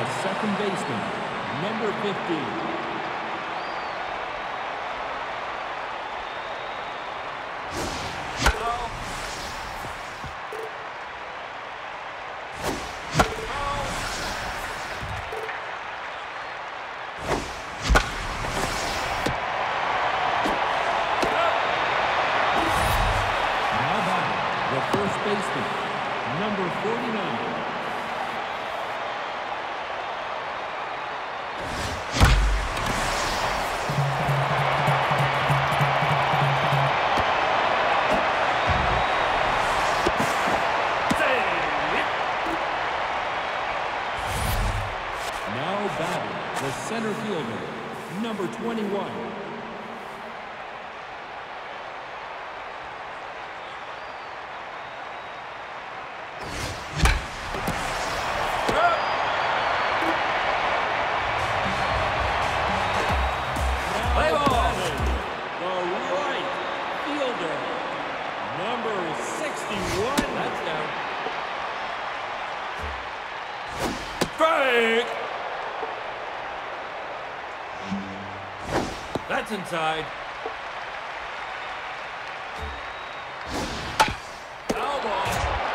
second baseman, number 15. First baseman, number 49. Now batting, the center fielder, number 21. That's inside. Foul ball.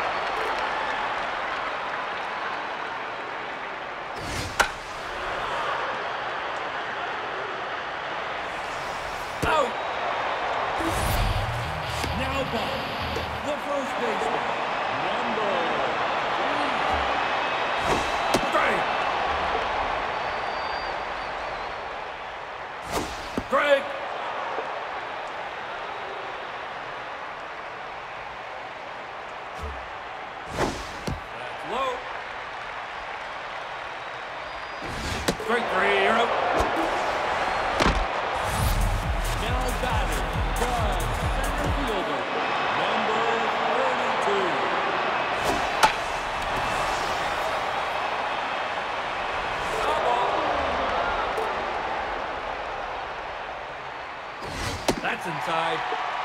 Out. Now ball. The first baseman, number 3. Greg. That's low. Strike 3, you're up. now batting, the center fielder, number 32. That's inside.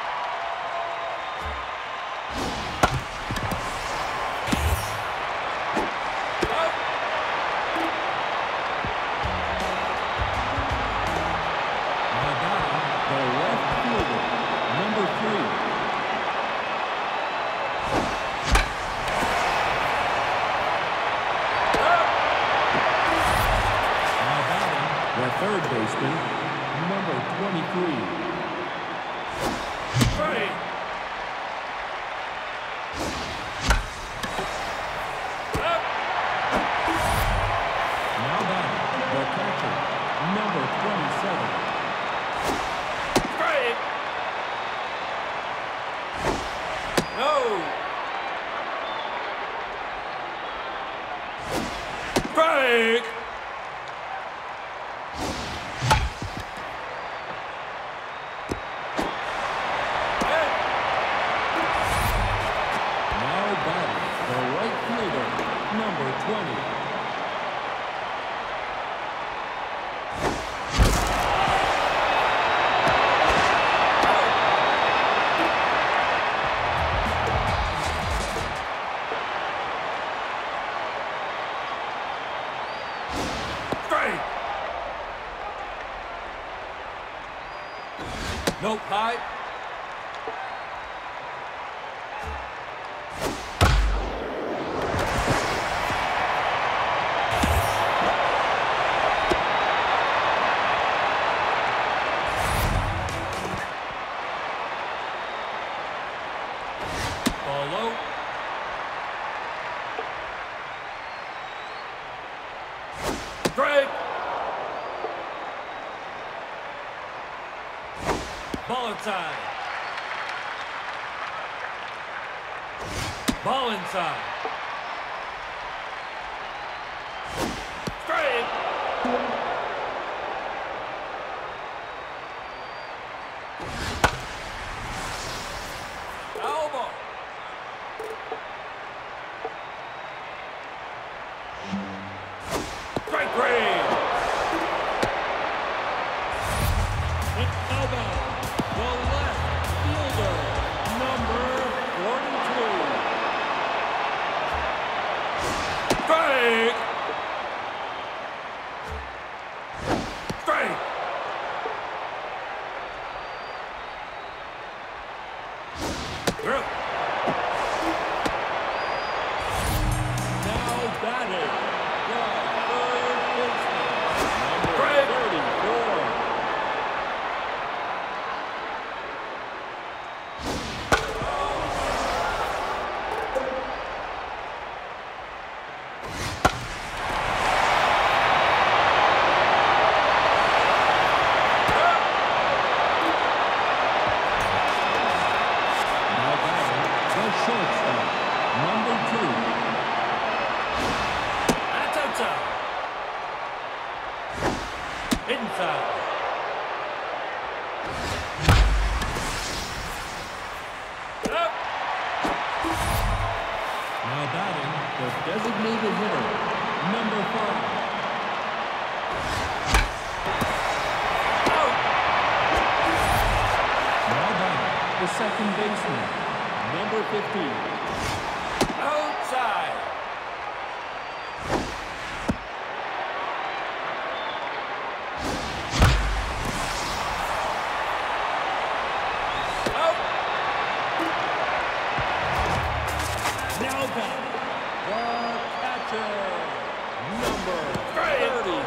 Now batting, the left fielder, number 3. Now batting, the third baseman, number 23. Right. Now batting, the catcher, number 27. Strike. No. Strike. Now batting, the right fielder, number 20. Strike. Nope, high. Ball low. Strike. Ball inside. Ball inside. Strike. Foul ball. Strike 3. It's now batting, the left fielder, number 42. side. Up. Now batting, the designated hitter, number 5. Out. Now batting, the second baseman, number 15. Outside. Out. Now batting, the catcher, number 33.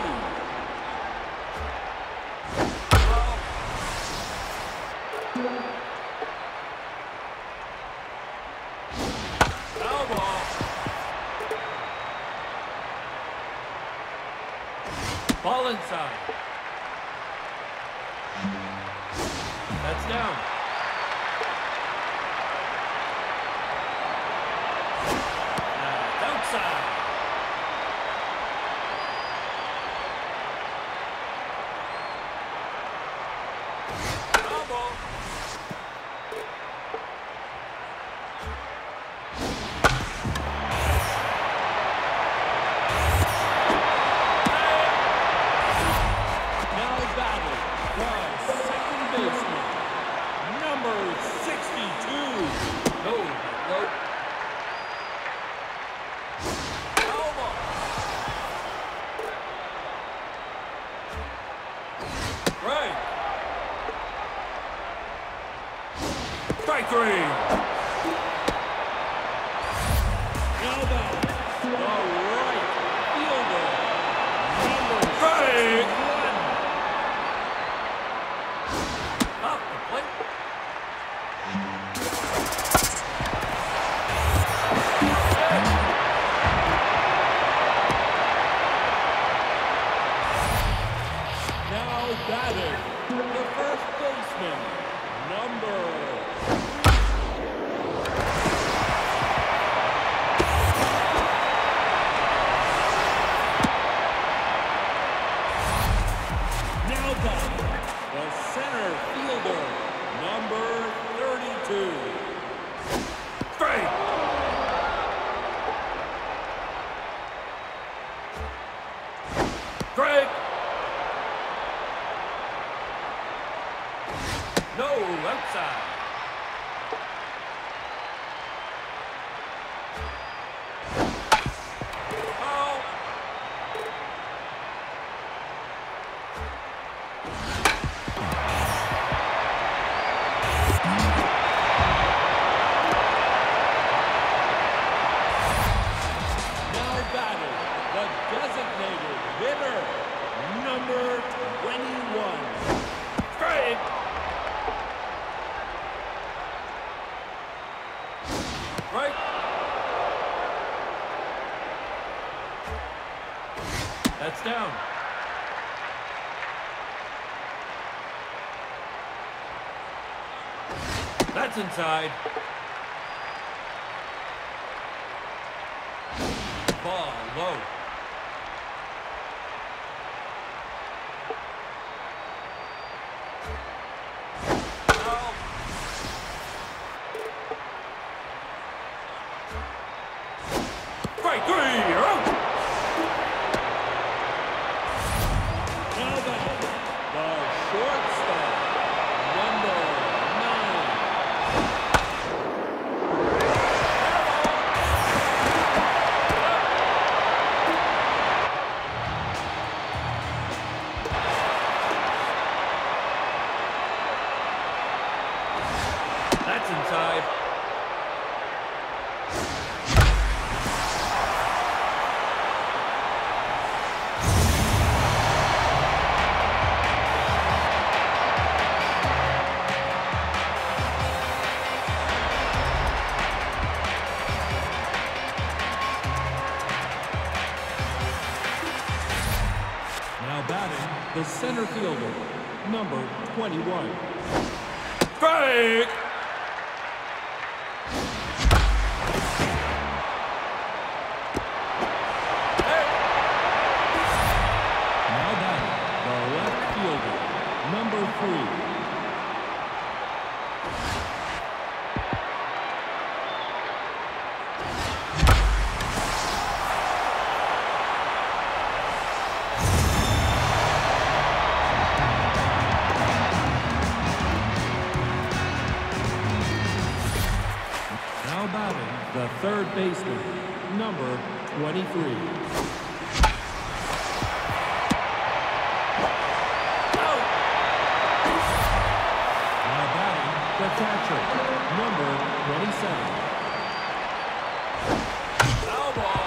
Foul ball. Ball inside. That's down. Outside. Foul ball. Now batting, the second baseman, number 62. No, no. Foul ball. Right. Strike 3. Now batting, the right fielder, number Strike. 61. Off the plate. Now batting, the first baseman, number 32. Straight. Strike. No, outside. Foul. Now batting, the designated hitter, number 21. Straight. Right. That's down. That's inside. Ball low. Foul. Strike three. You're out. Now batting, the shortstop, number 9. That's inside. Now batting, the center fielder, number 21. Strike. Now batting, the third baseman, number 23. The catcher, number 27. Foul ball.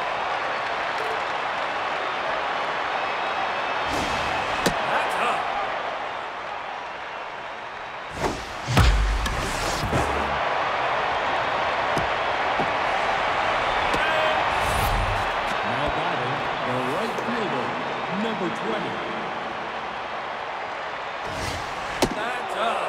That's up. Now batting, the right fielder, number 20. That's up.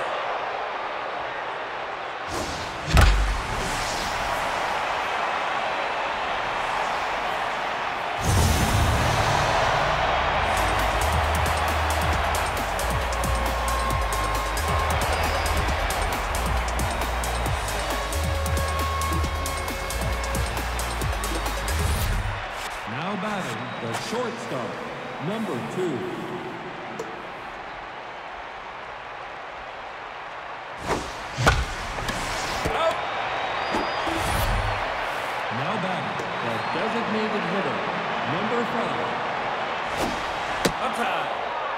Now batting, the shortstop, number 2. Out. Now batting, the designated hitter, number 5. I'm tied.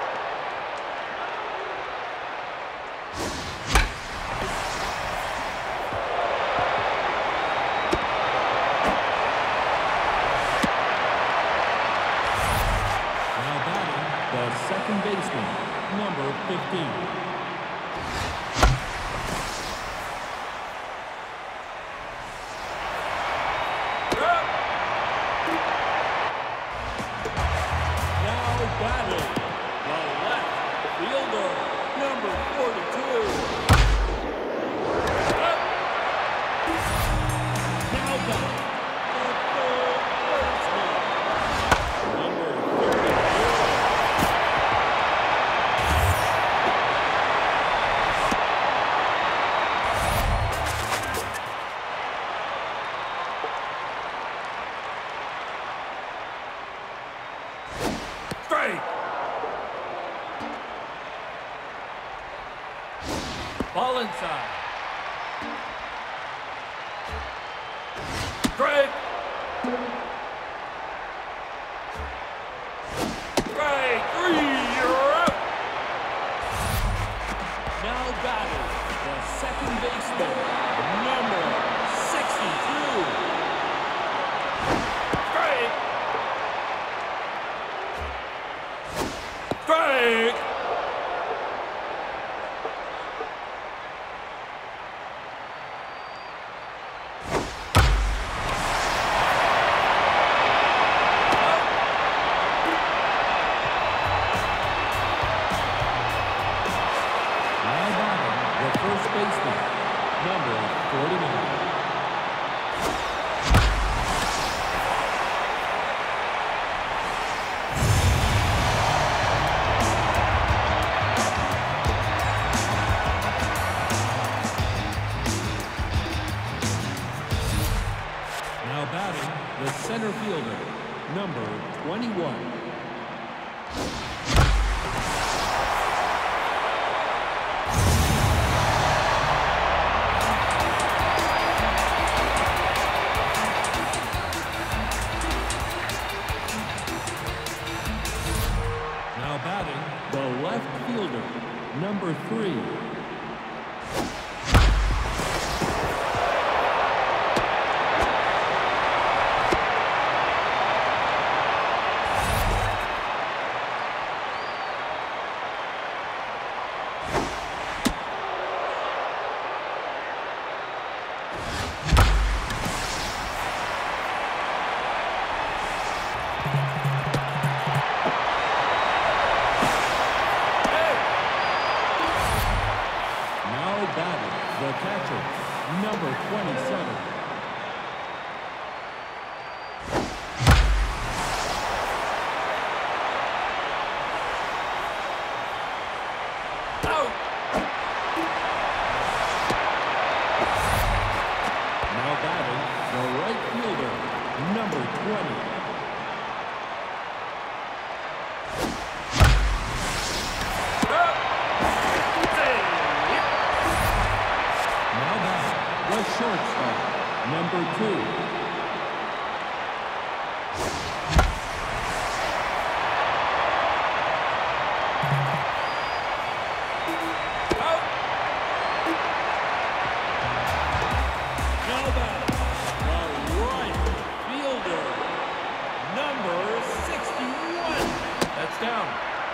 Now batting, the second baseman, number 15. Up. Now batting, The left fielder, number 42. Up. now batting, the third baseman, number 34. Straight. Ball inside. Straight. Straight. 3. You're up. Now batting, the second baseman, number 62. Straight. Straight. Now batting, the first baseman, number 49. Now batting, the center fielder, number 21. Now batting, the left fielder, number 3. Now batting, the catcher, number 27. Out. Now batting, the right fielder, number 20. Up. Save. Now batting, the shortstop, number 2. down.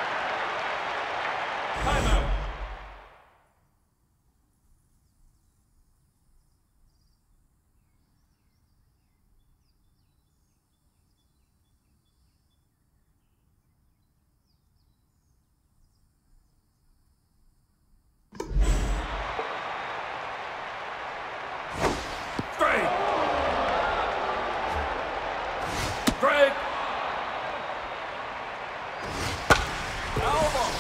Timeout. Straight. Straight. Elbow.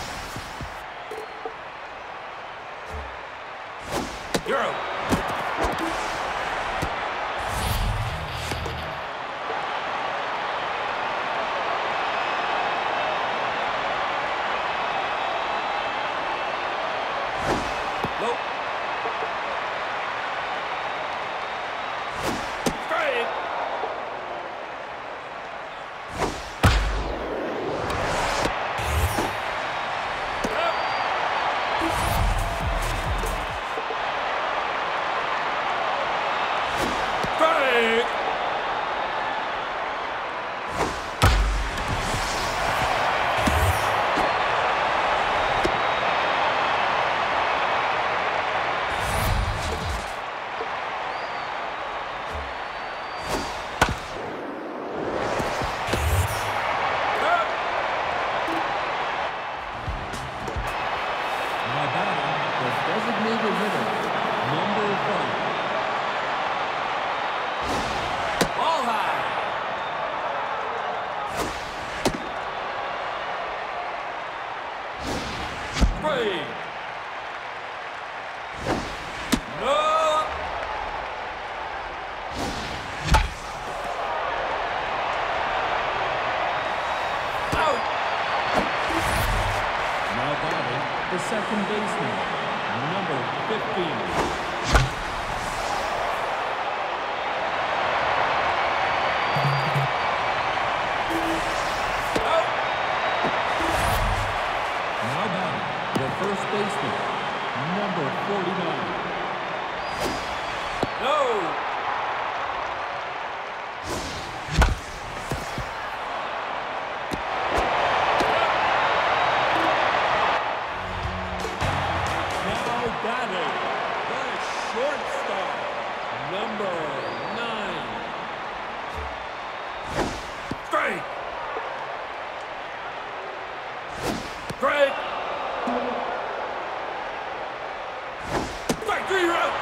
You're out. Low. Straight. Up. Straight. Up. Now batting the designated hitter, number 1. Ball high. Straight. No. Out. Now batting the second baseman, number 15. Out. Now batting the first baseman, number 49. No. Now batting the shortstop, number 9. Straight. Straight. Strike 3, you're out.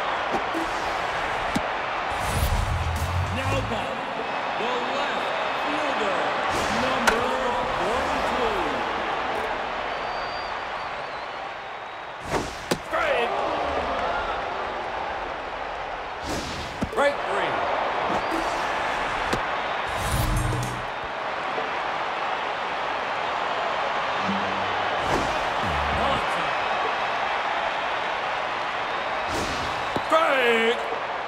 Now batting the left fielder, number 42. Straight. Strike 3. Balance it. Strike.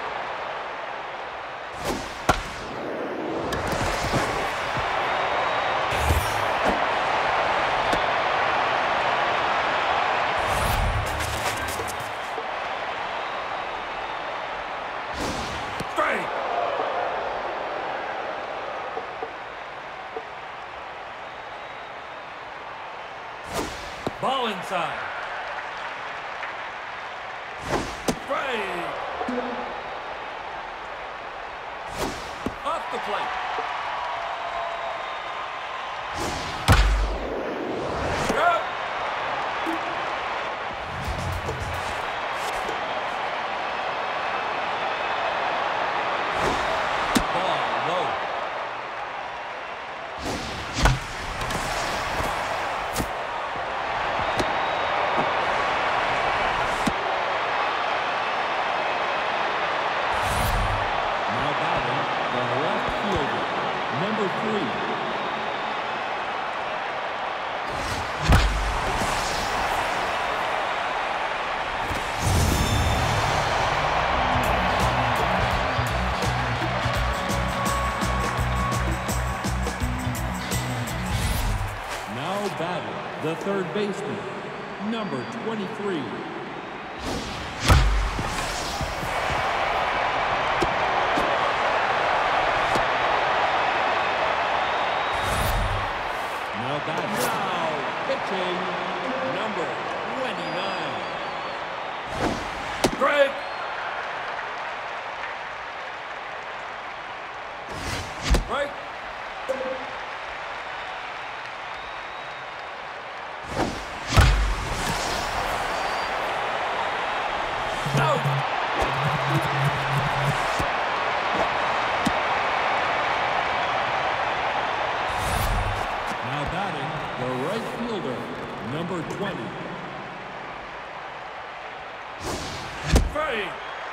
Straight. Ball inside. Straight. Off the plate. Up. Ball low. Now batting the left fielder, number 3. Now batting the third baseman, number 23. Now batting Pitching, number 29. Break. Break. Out. Now batting, the right fielder, number 20. Free.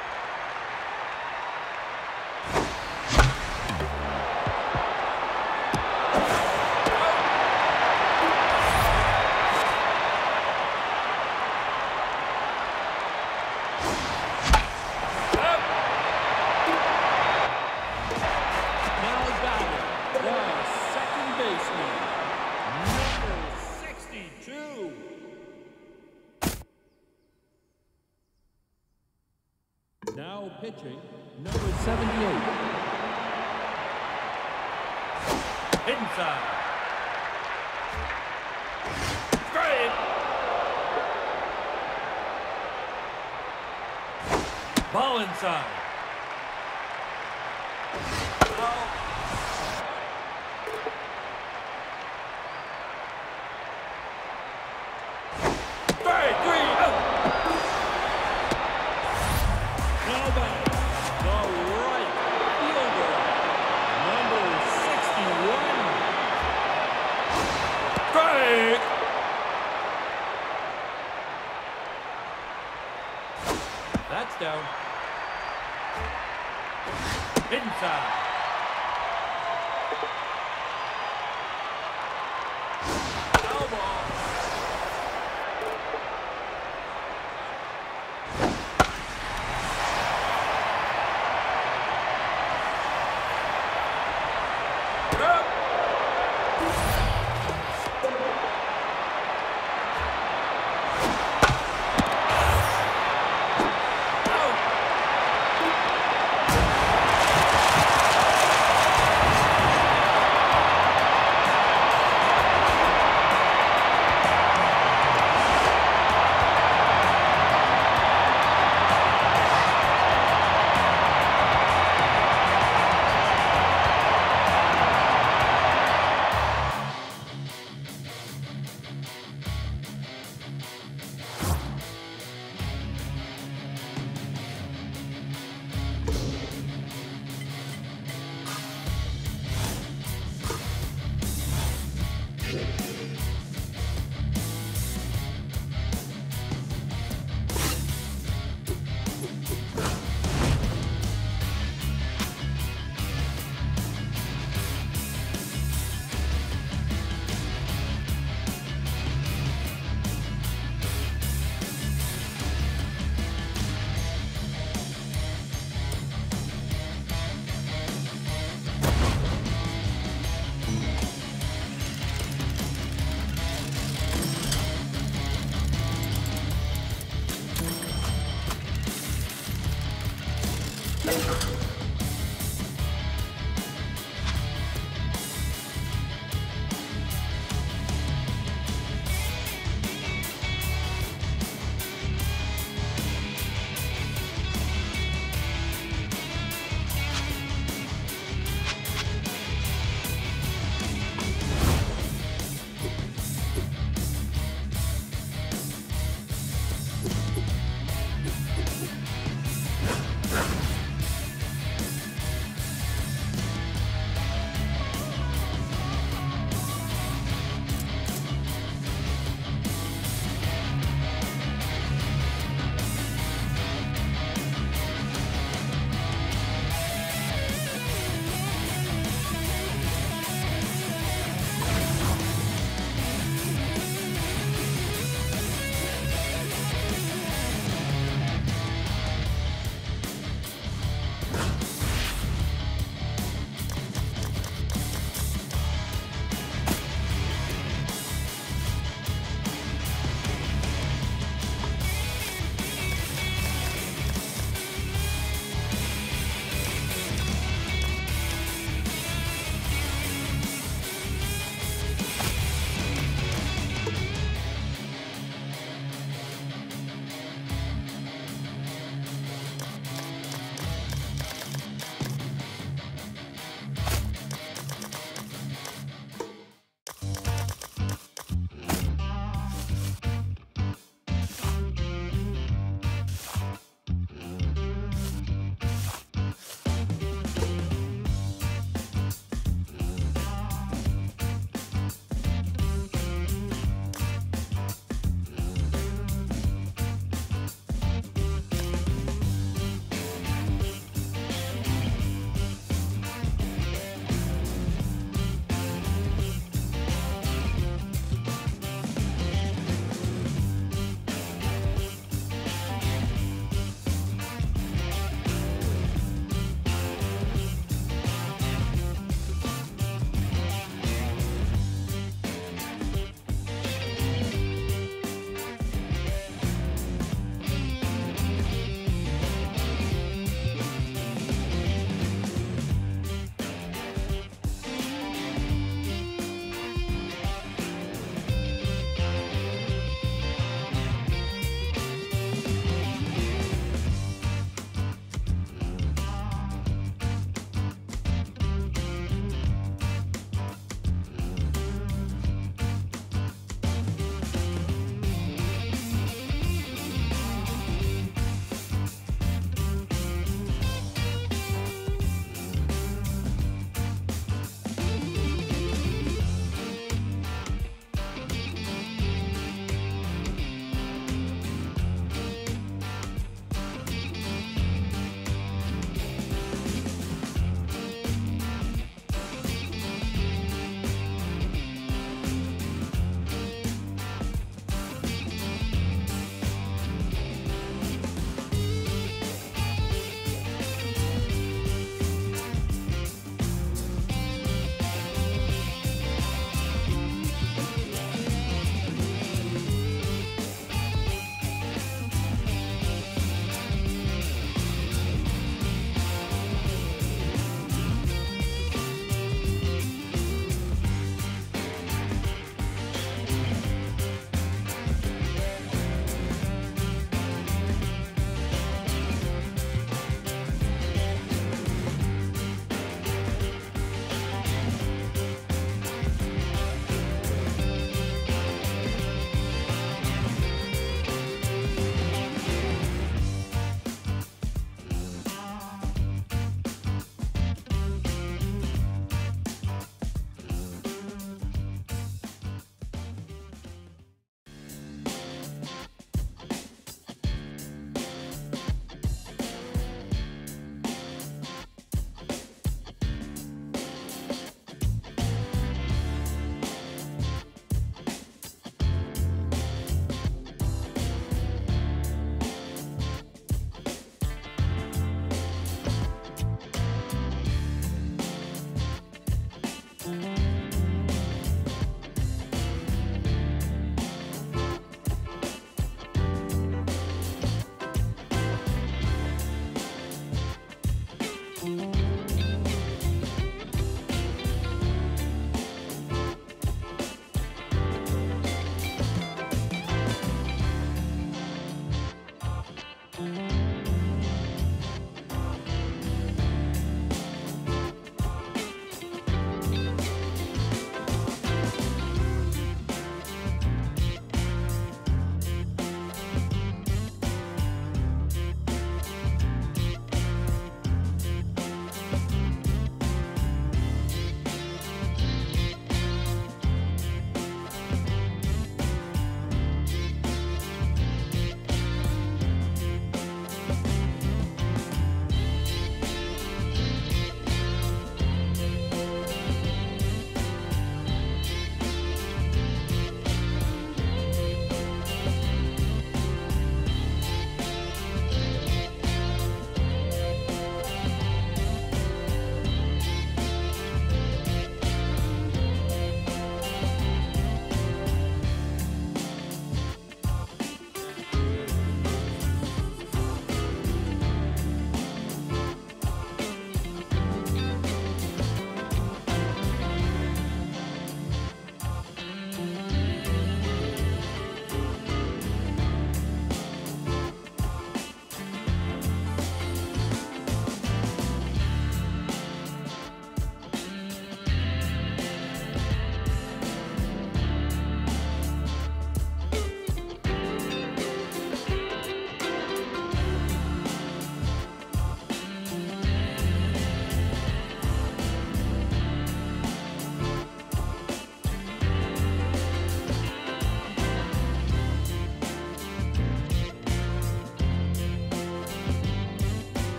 Now batting, the second baseman, number 62. Now pitching, number 78. Inside. Straight. Ball inside. Out. Straight. 3 out. Now batting, the right fielder, number 61. Straight. That's down. Inside. Foul ball. Up. Out.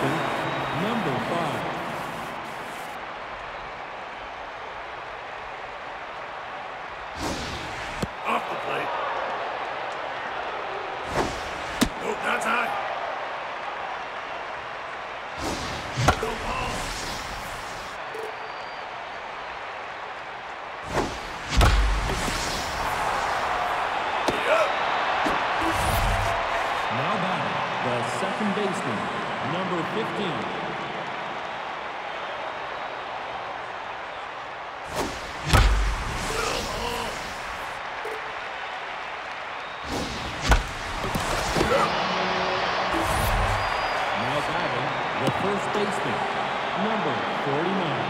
baseman, number 5. Off the plate. Nope, that's high. No ball. Now batting, the second baseman, number 15. Now batting, the first baseman, number 49.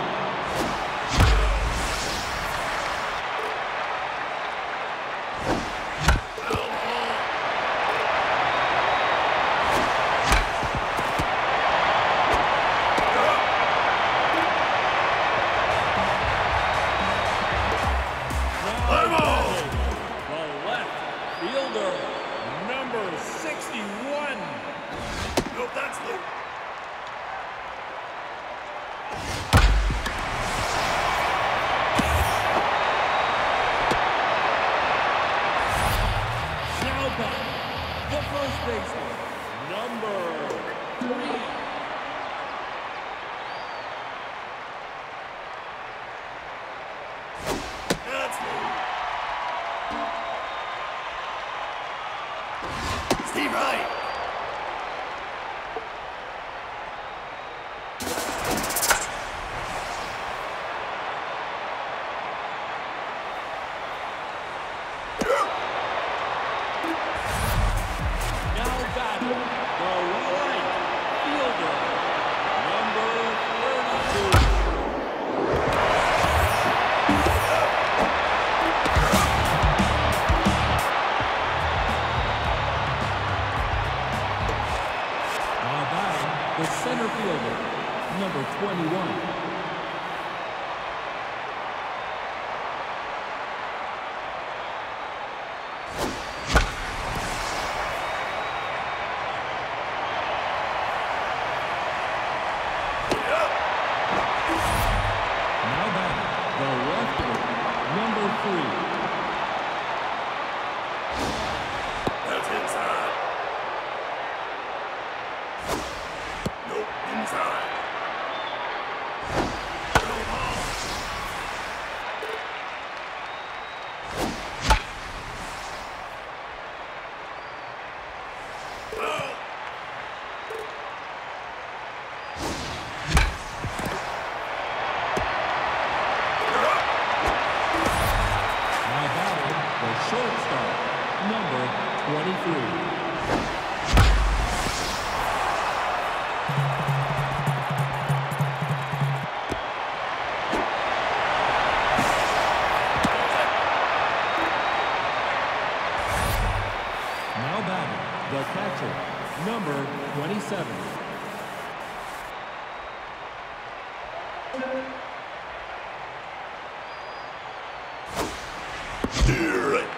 Fielder, number 61. Nope, that's low. Now back, the first baseman, number 3. That's low. Steve Wright. Now batting, the right fielder, number 32. Now batting, the center fielder, number 21. Now batting, the left fielder, number 3. That's inside. Nope, inside. No ball. Foul. Now batting, the shortstop, number 23. Now batting, the catcher, number 27. Do it.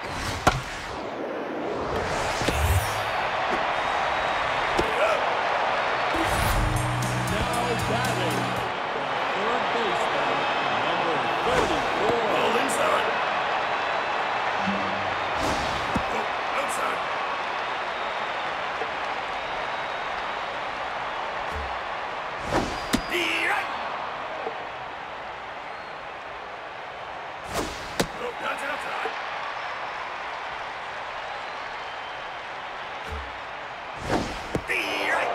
Now batting, third baseman, number 34. Ball inside. Oh, outside. Right. Oh, that's outside. Right.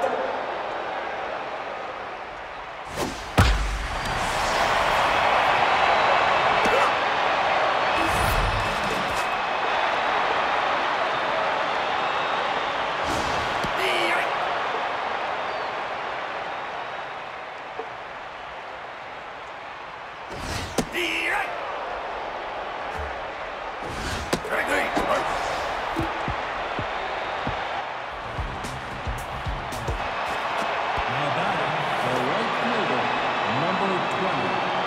Now batting, the right fielder, number 20.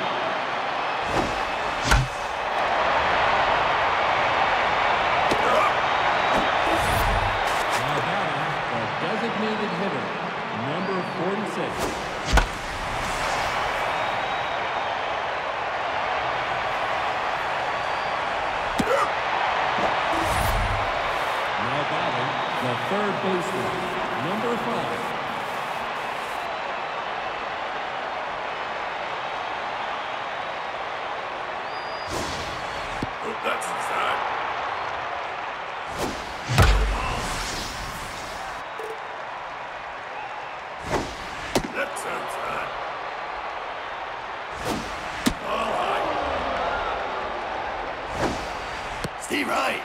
Now batting, the designated hitter, number 46. Now batting, the third baseman, number 5. Oh, that's inside. That's outside. All right. Steve Wright.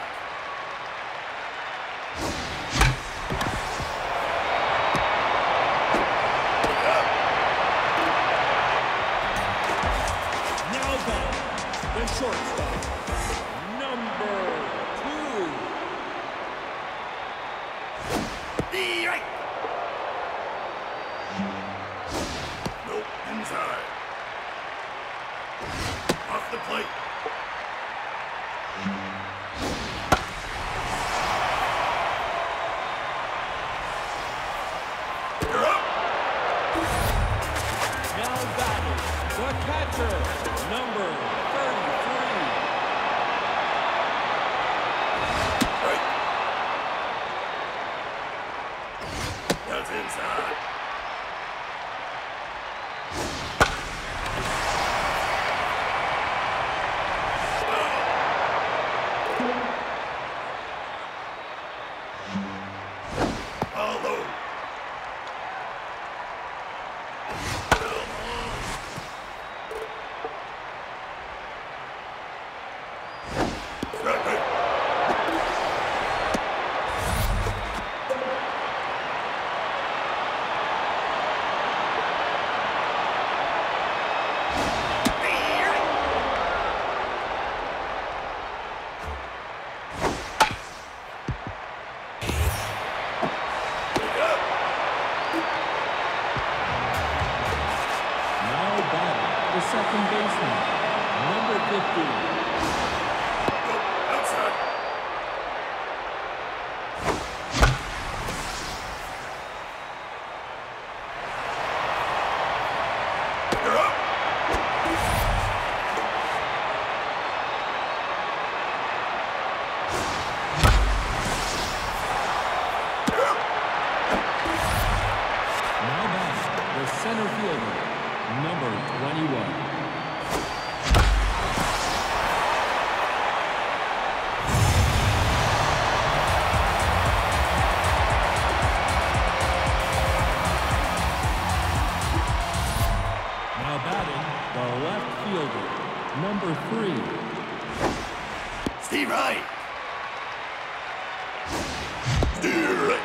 Now batting, the shortstop, number 2. Right. Nope, inside. Off the plate. You're up. Now batting, the catcher, number 33. Right. That's inside. All low. Right. Now batting, the second baseman, number 15. Outside. You're up. Now batting, the center fielder, number 21. Now batting, the left fielder, number 3. Steve Wright. Steve Wright.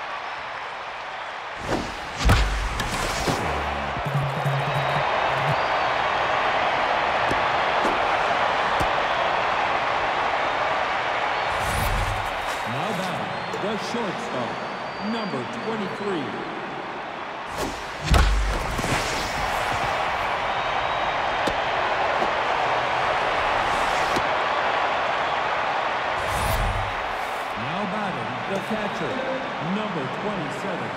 Now batting, the shortstop, number 23. catcher, number 27.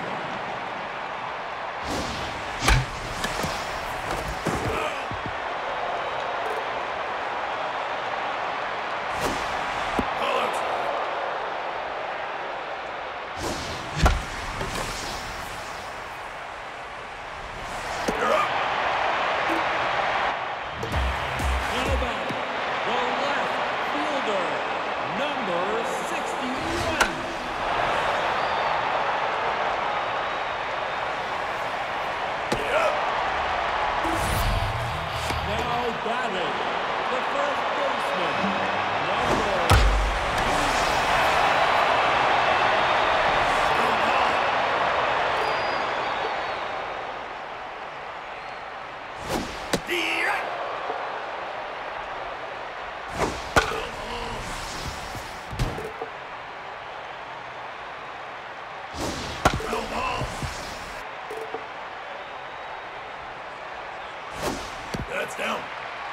That's down.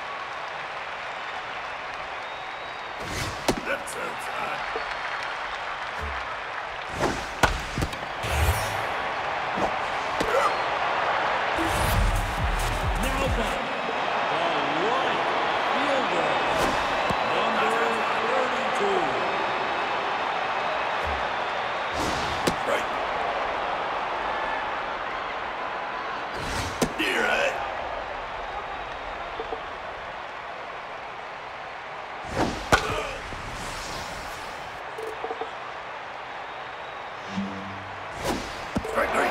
That's outside. Now back. The right fielder, number 32. Right. You're right. Strike three.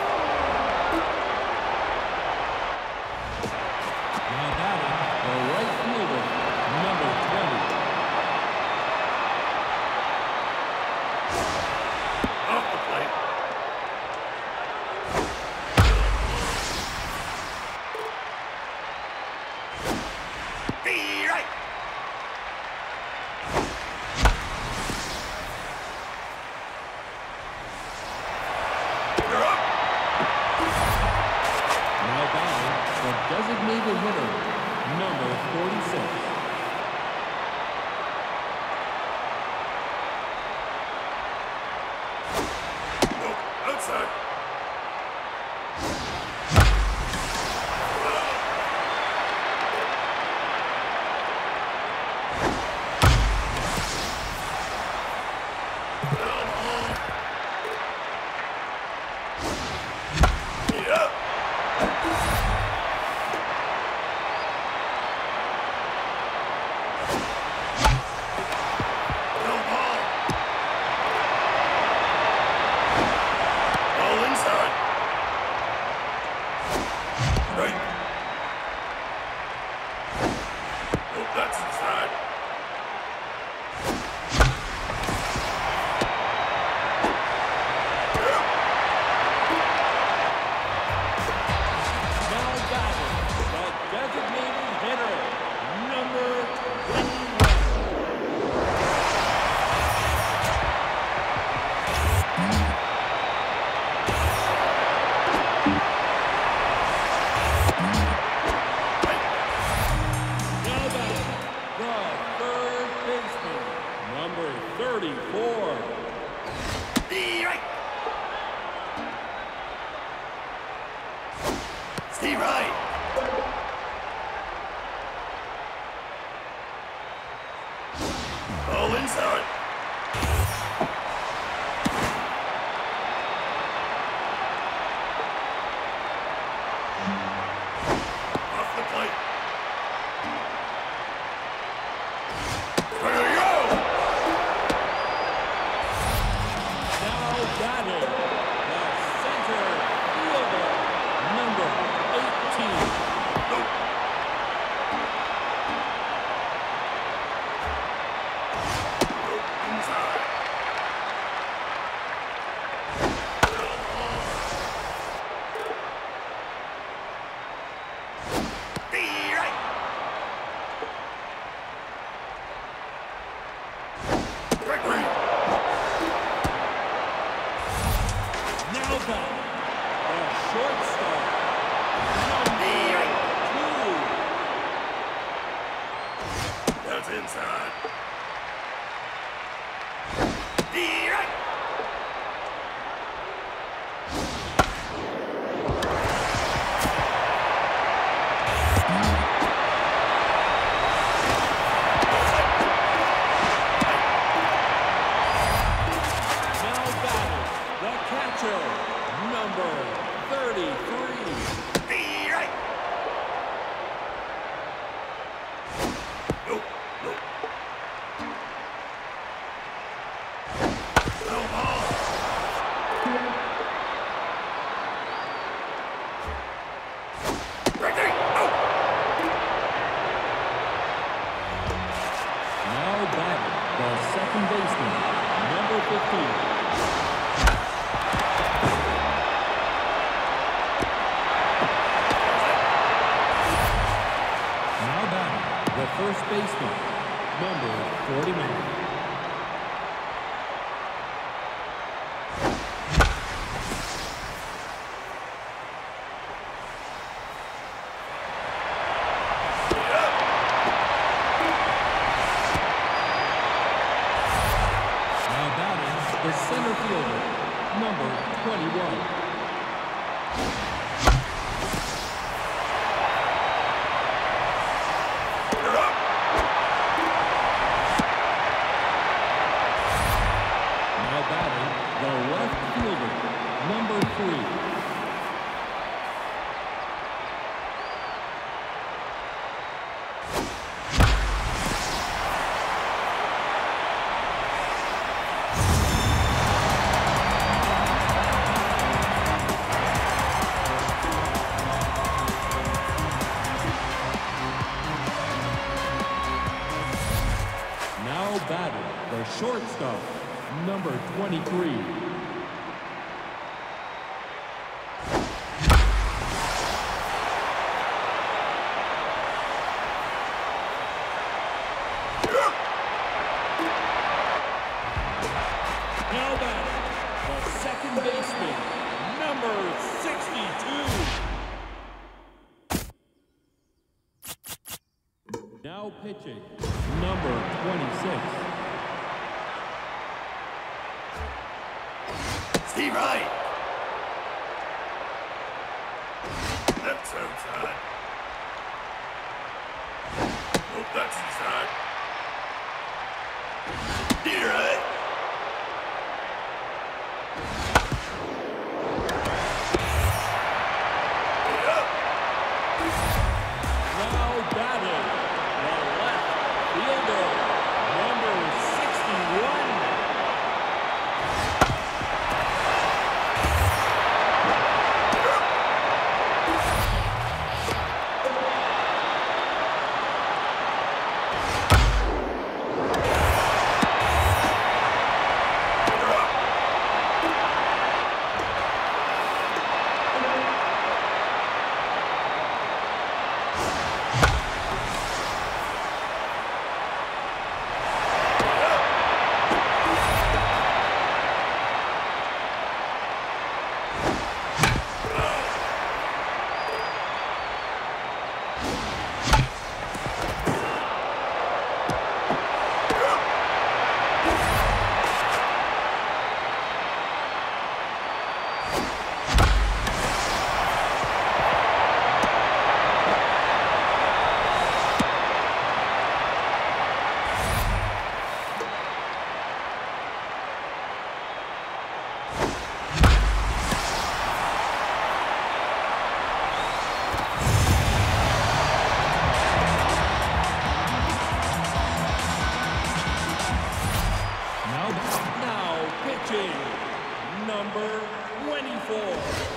Now batting, the right fielder, number 20. Off the plate. Be right. You're up. Now batting, the designated hitter, number 46. Nope. Outside. Yeah. No ball. Ball inside. Right. Nope, that's inside. Yeah. Now batting, the designated hitter, number 21. Now batting, the third baseman, number 34. Be right. Stay right. Ball inside. Off the plate. There you go. Now batting, the center fielder, number 18. Nope. Nope. Inside. Be right. Strike three. Now batting, the shortstop, Be right. number 2. That's inside. Be right. the second baseman, number 15. The first baseman, number 49. Now batting, the center fielder, number 21. Batting, the shortstop, number 23. Now batting, the second baseman, number 62. Now pitching, number 26. Steve Wright. That's outside. Nope, that's inside. You're right. Now batting, the left fielder, number 61. Number 24.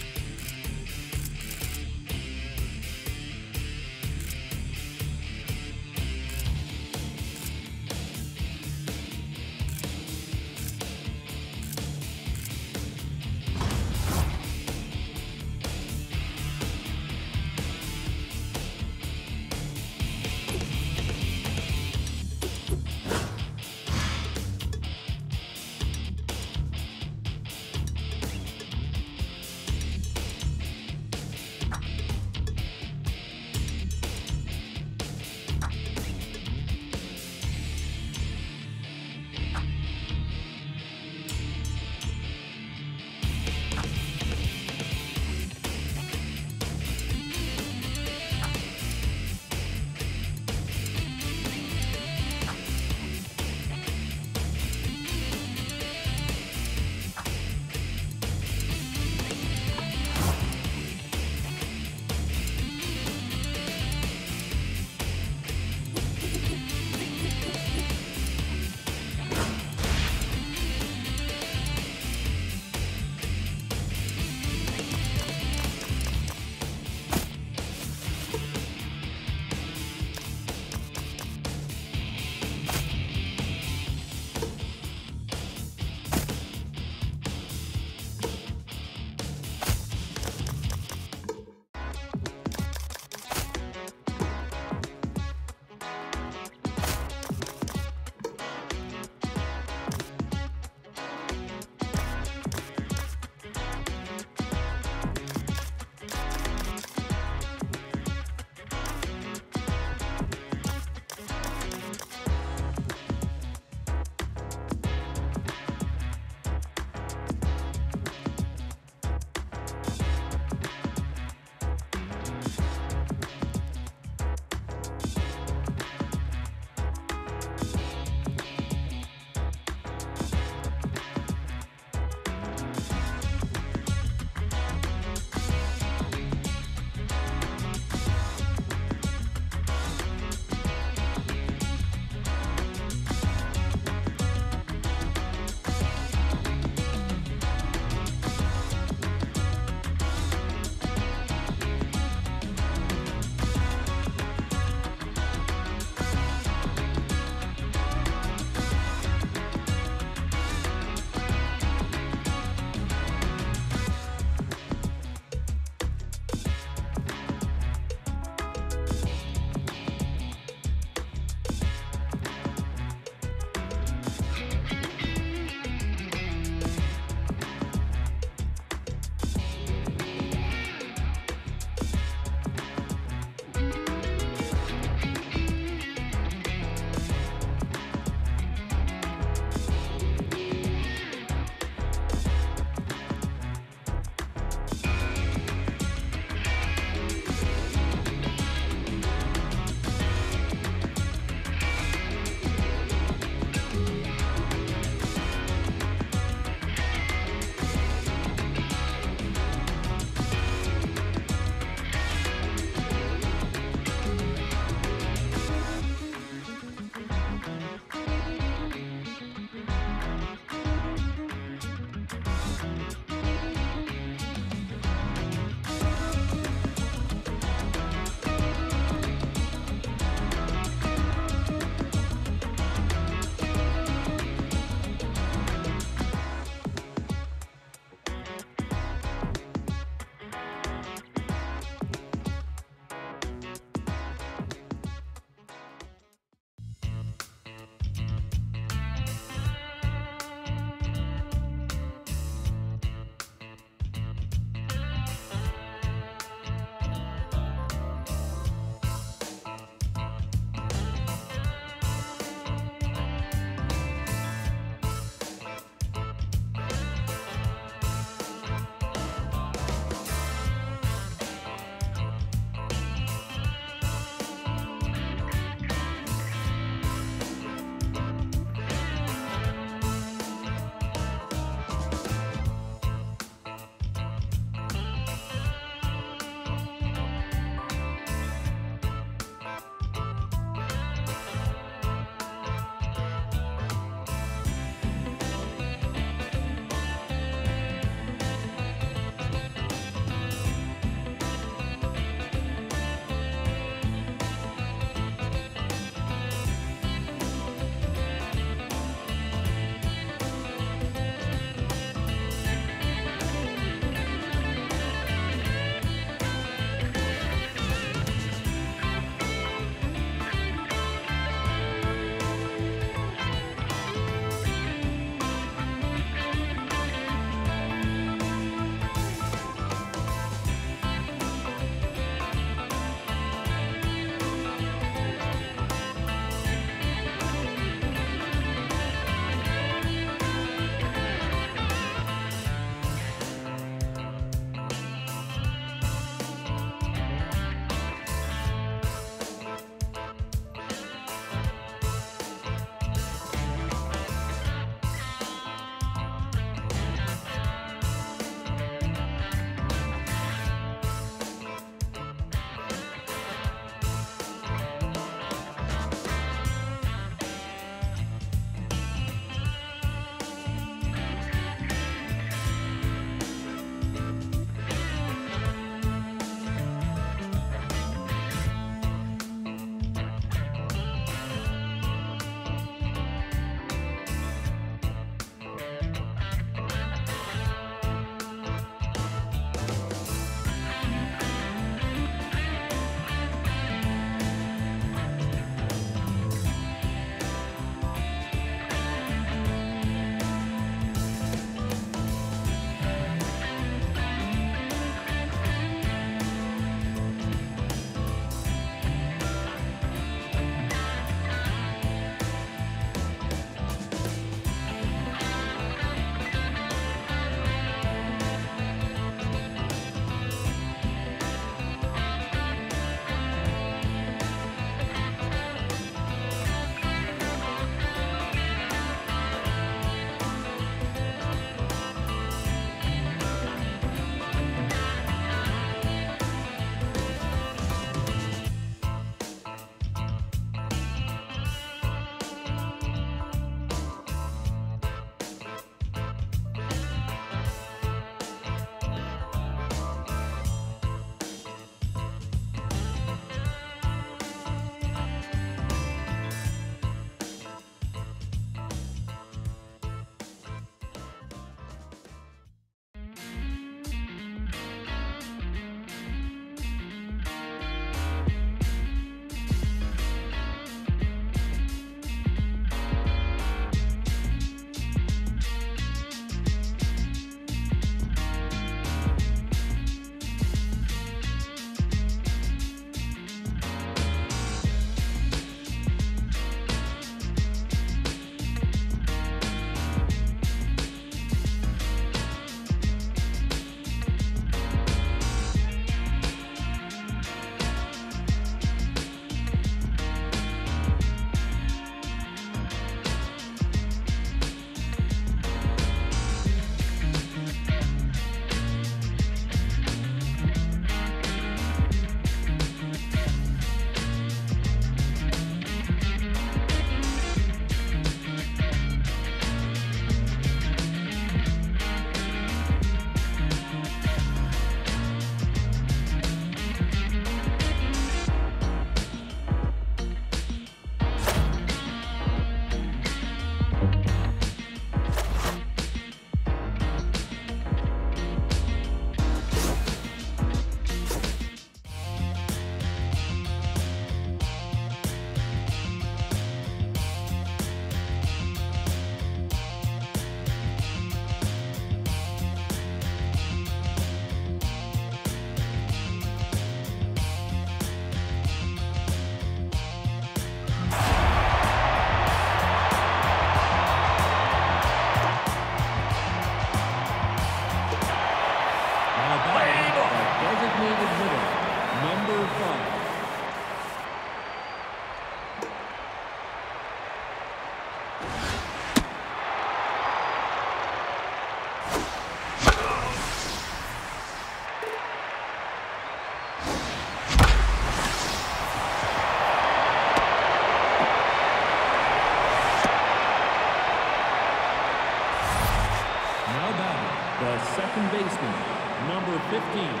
second baseman, number 15.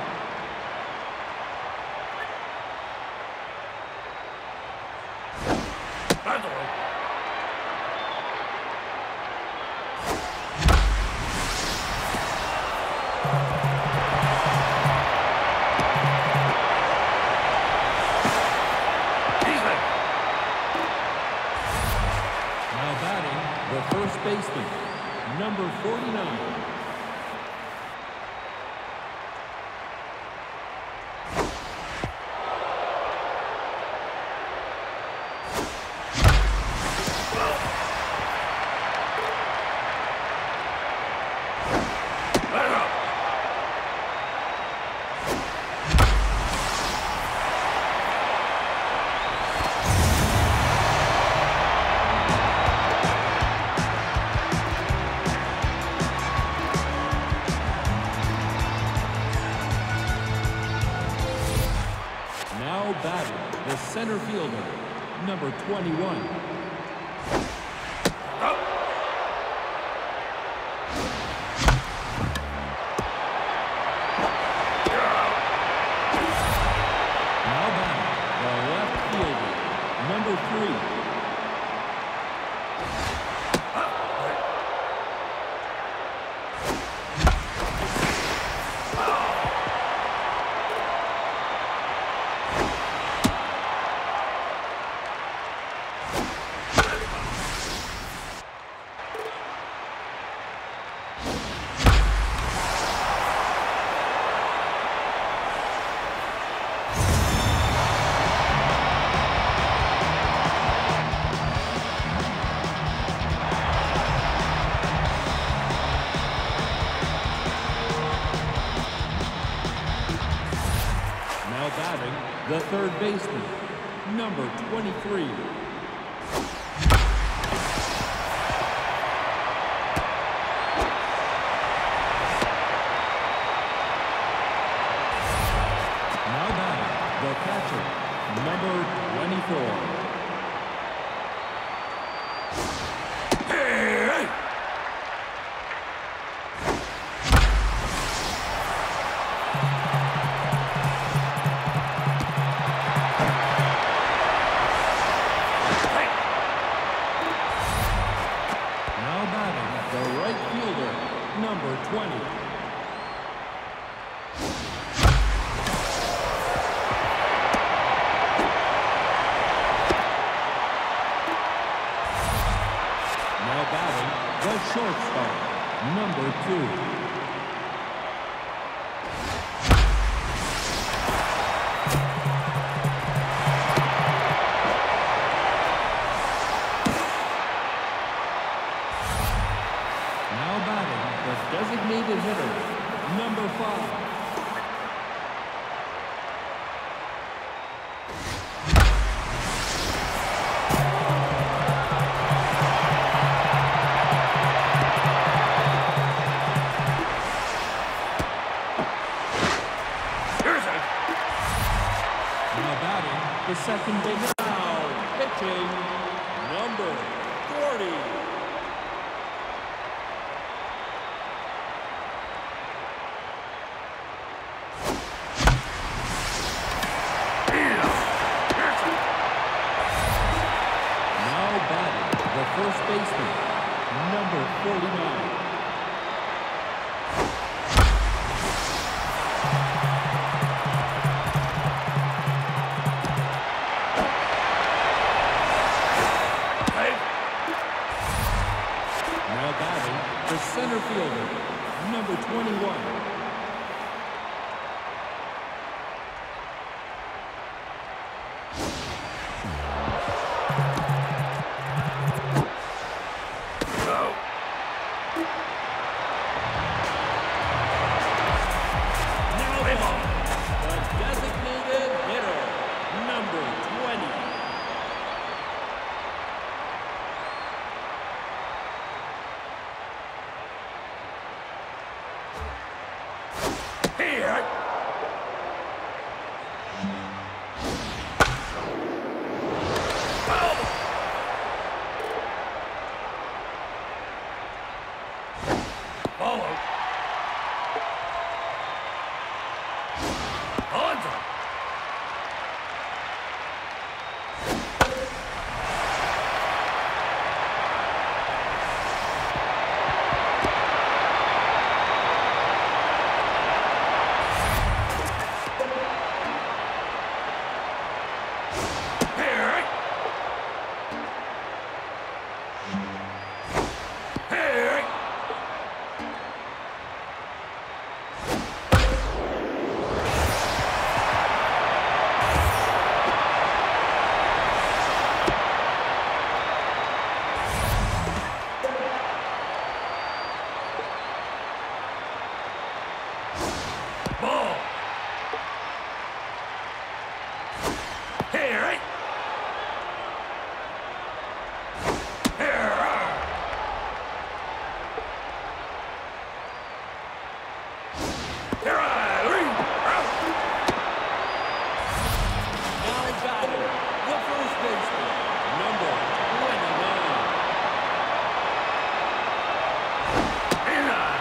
The first baseman, number 49. Now batting, the center fielder, number 21. Now batting, the left fielder, number 3. Now batting, the third baseman, number 23. Now batting, the catcher, number 24. The right fielder, number 20. Now batting, the shortstop, number 2. Now batting, the designated hitter, number 5. Now batting, the second baseman. Now pitching, number 40. The first baseman, number 49. Now batting, the center fielder, number 21. Hey! Ball! Hey, right? Now batting, the first baseman, number 29.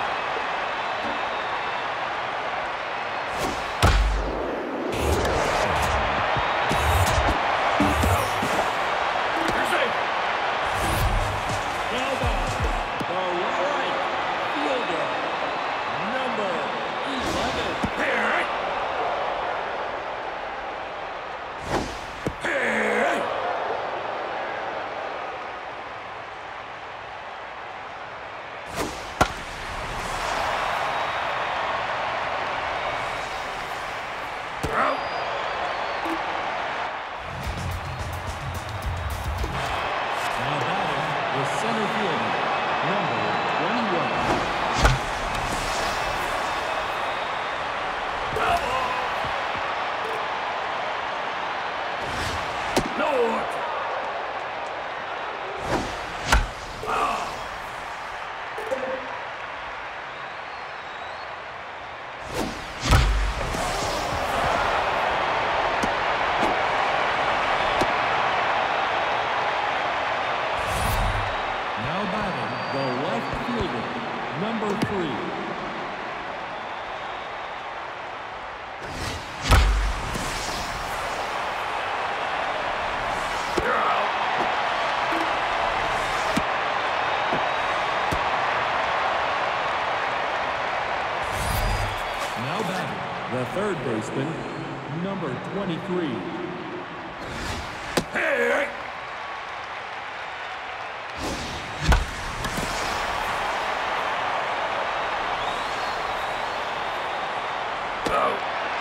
Now batting, the right fielder, number 11. Now batting, the center fielder, number 21. Lord! Now batting, the left fielder, number 3. You're out. Now batting, the third baseman, number 23. Hey! Oh.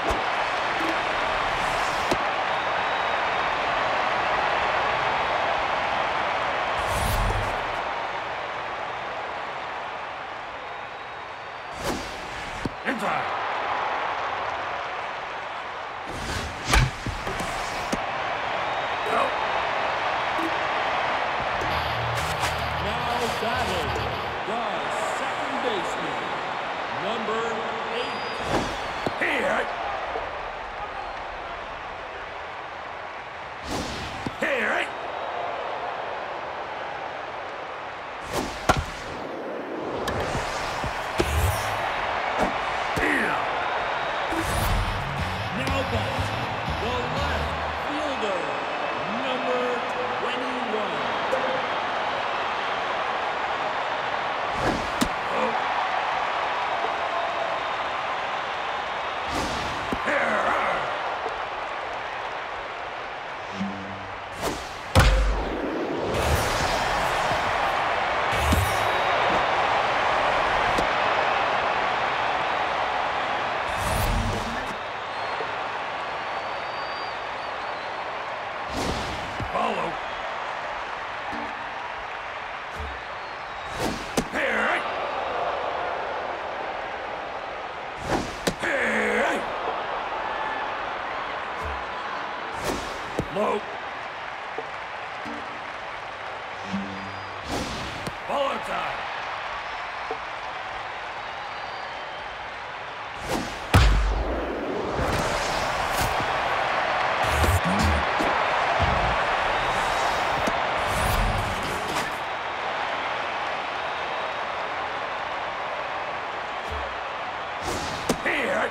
Inside. Oh. Now batting, the second baseman, number 8. Here. Here. Now batting, the left fielder, number 21. Follow. Here. Here. Low. Ball outside. Here.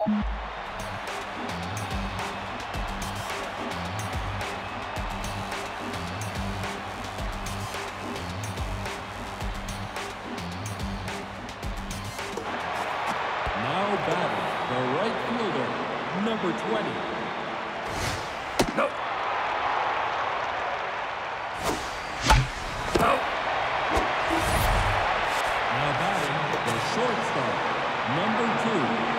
Now batting, the right fielder, number 20. No. No. Now batting, the shortstop, number 2.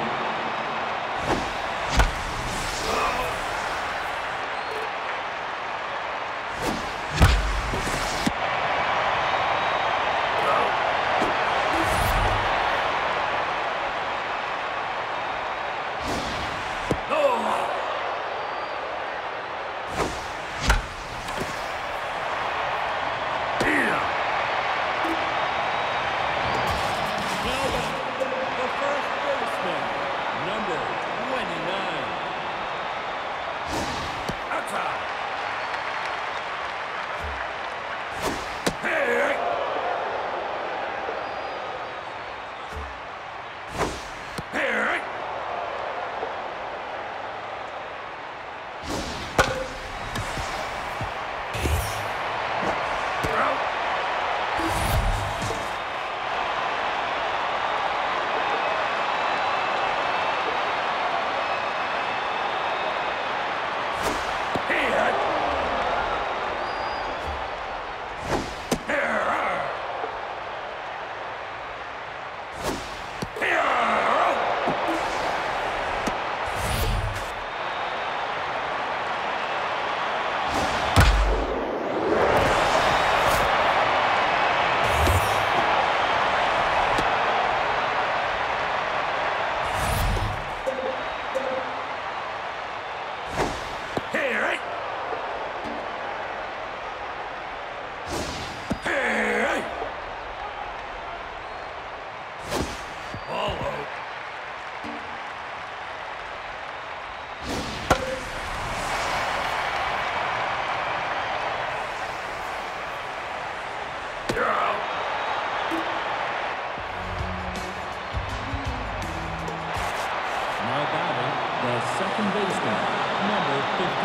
Now batting, the second baseman, number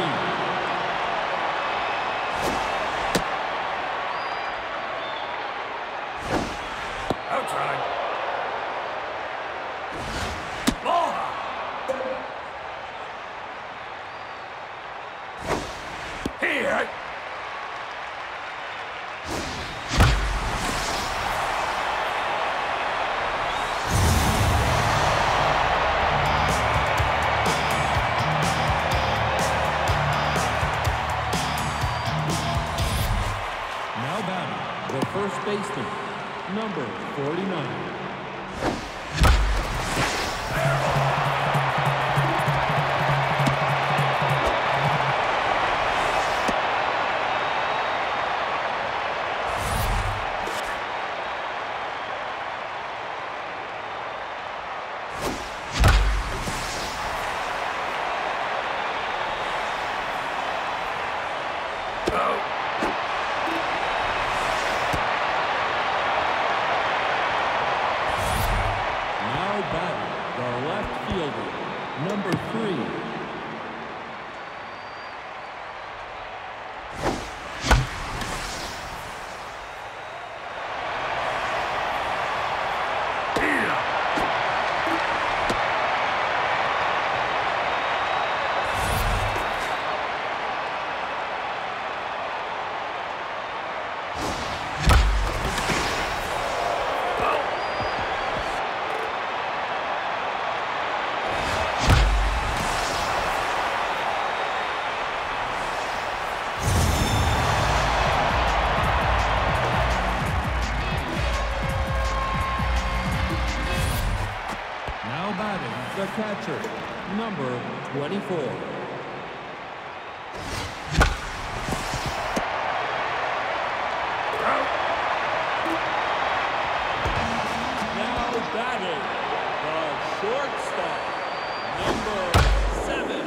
15. Outside. Ball. Here. Now batting, the first baseman, number 49. Batting, the left fielder, number 3. Now batting, the catcher, number 24. Now batting, the shortstop, number 7.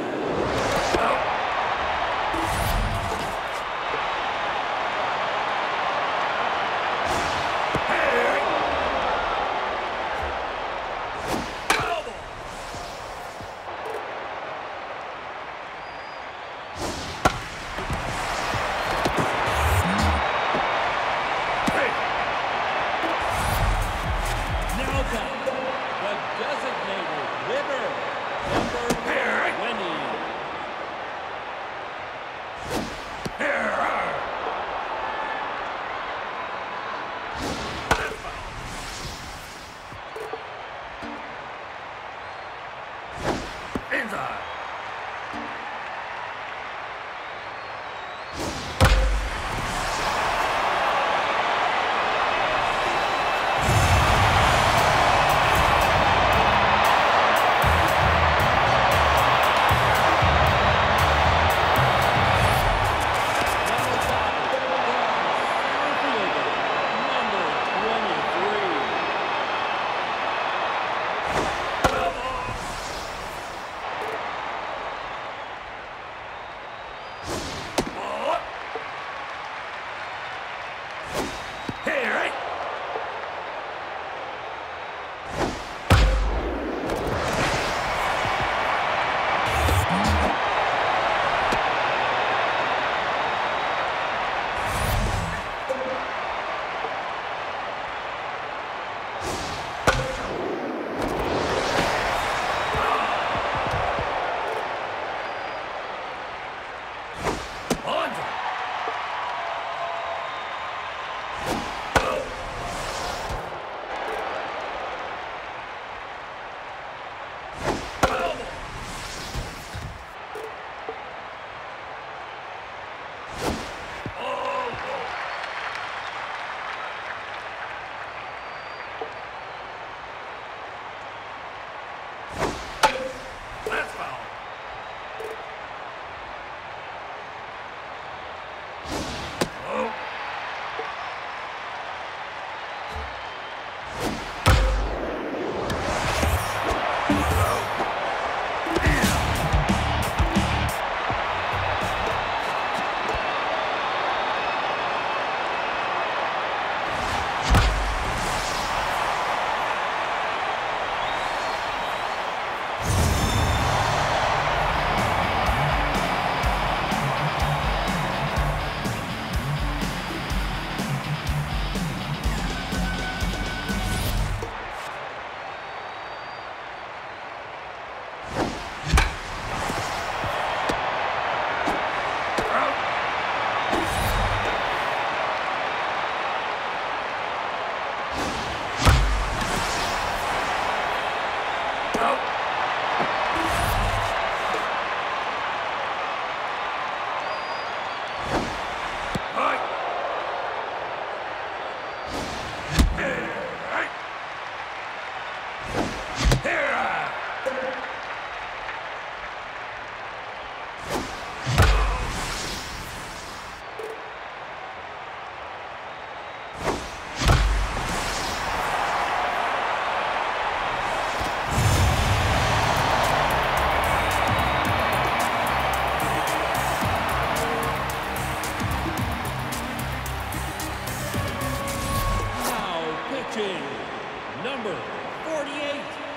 Number 48.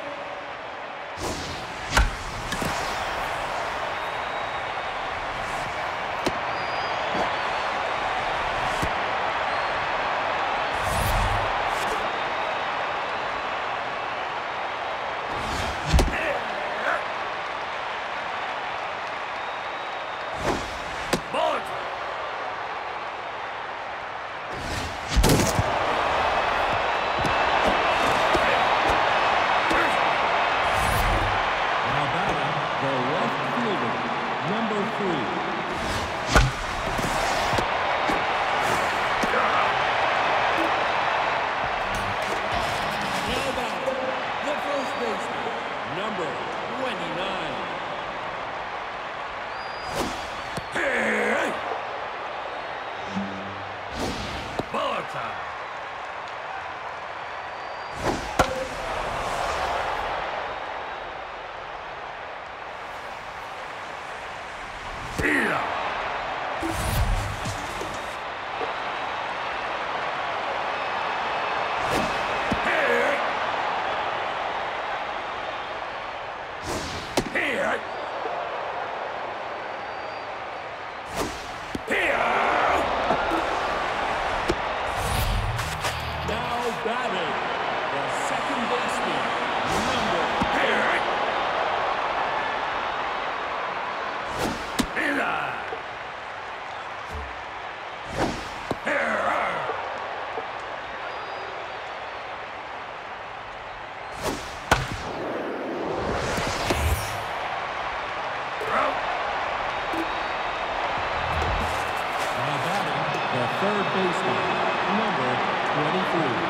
Third baseman, number 23.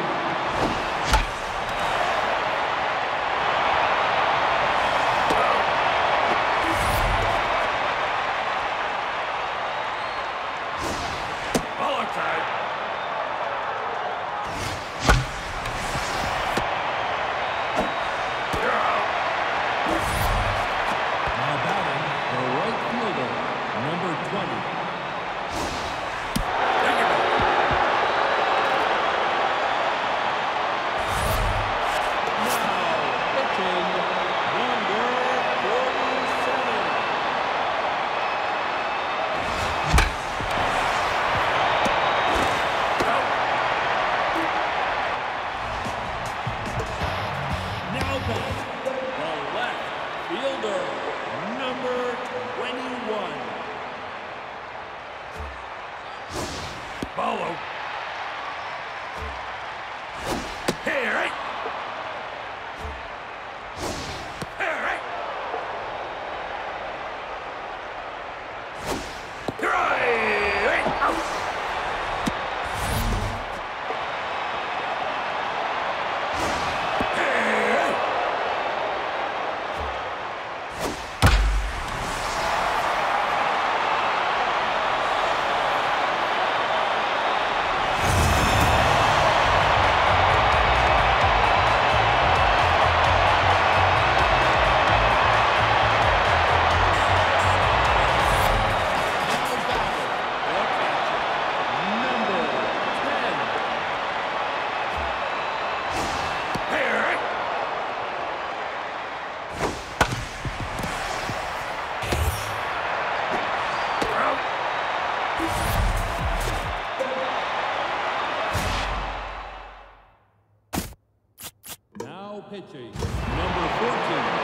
Pitching, number 14.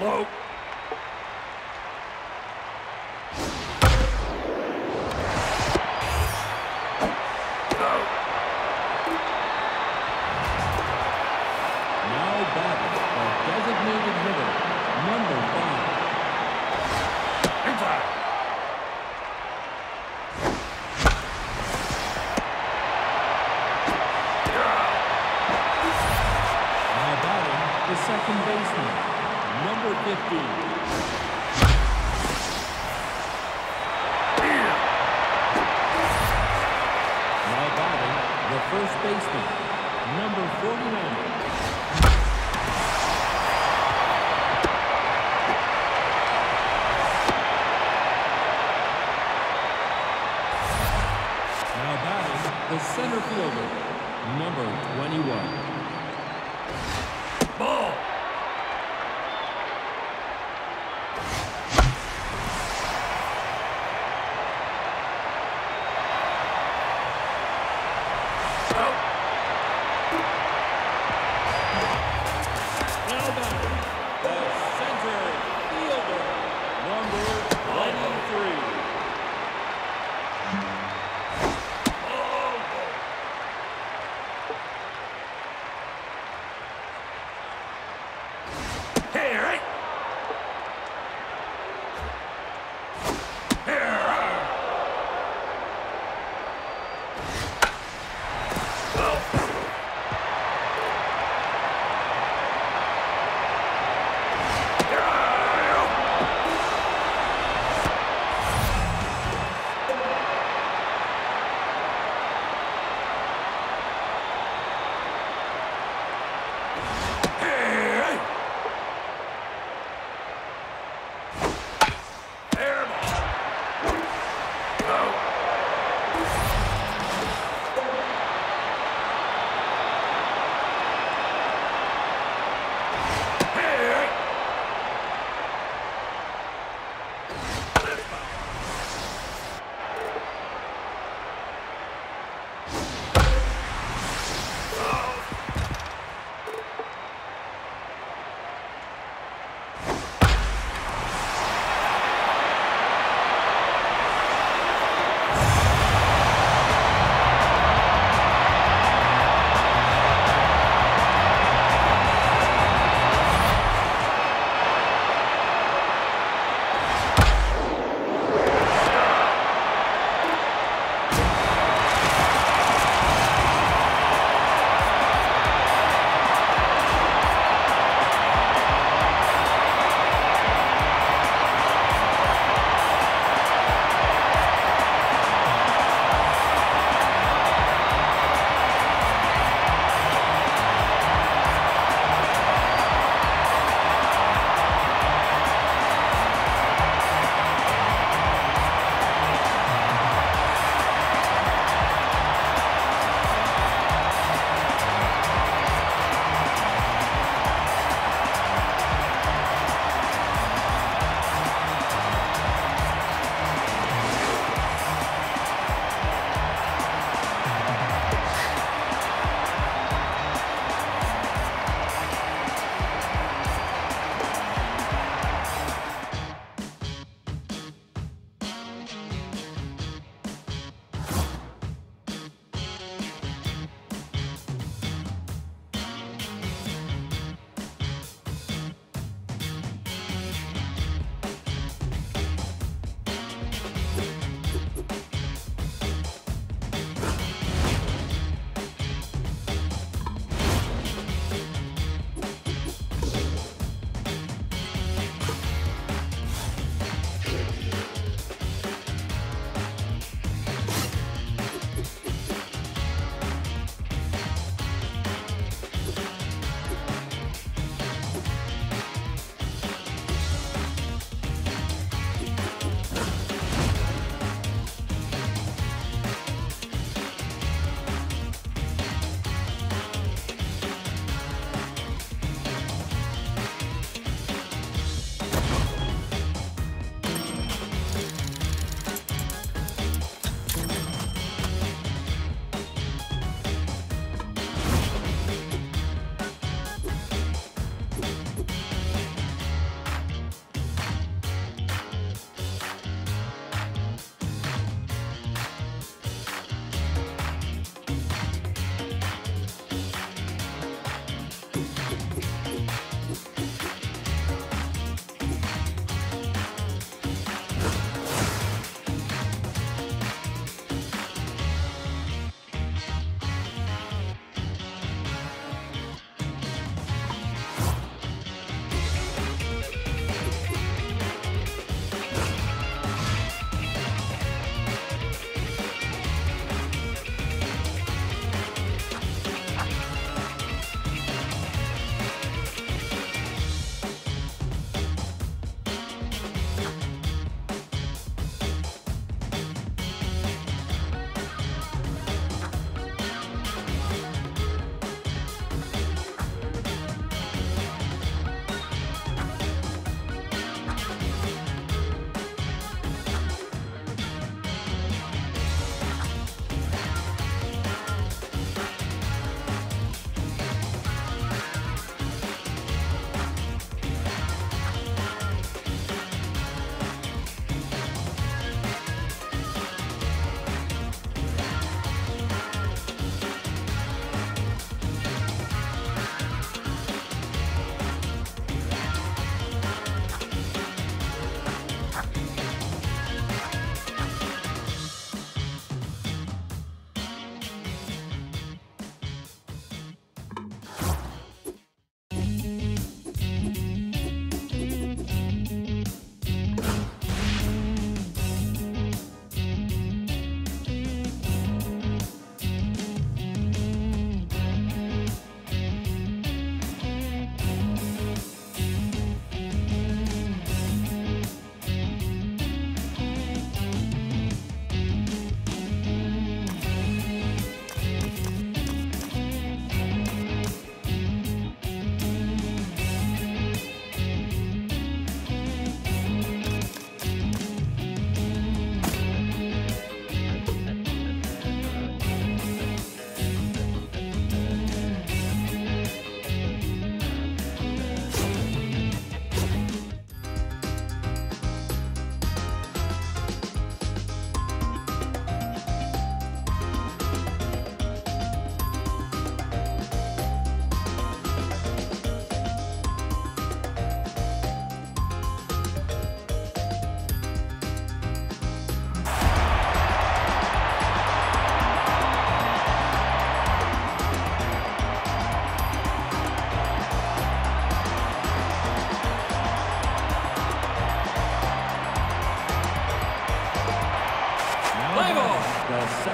Low. Now batting, the designated hitter, number 5. Inside. Now batting, the second baseman, number 15. Now batting, the first baseman, number 49. Now batting, the center fielder, number 21. Ball. Out.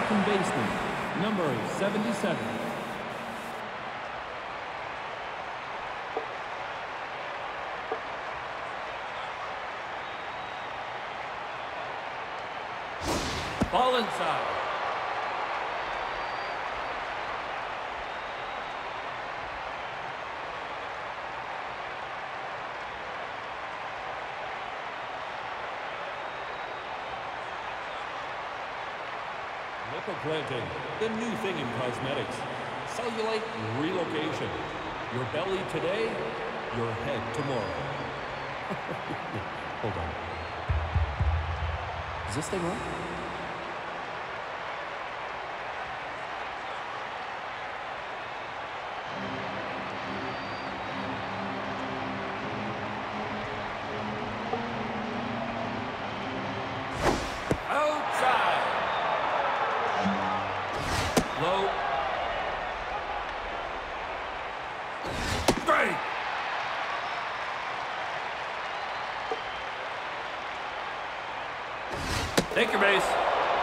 second baseman, number 77. Ball inside. Nipple planting, the new thing in cosmetics. Cellulite relocation. Your belly today, your head tomorrow. Hold on. Is this thing on? Outside. Low. Straight. Take your base.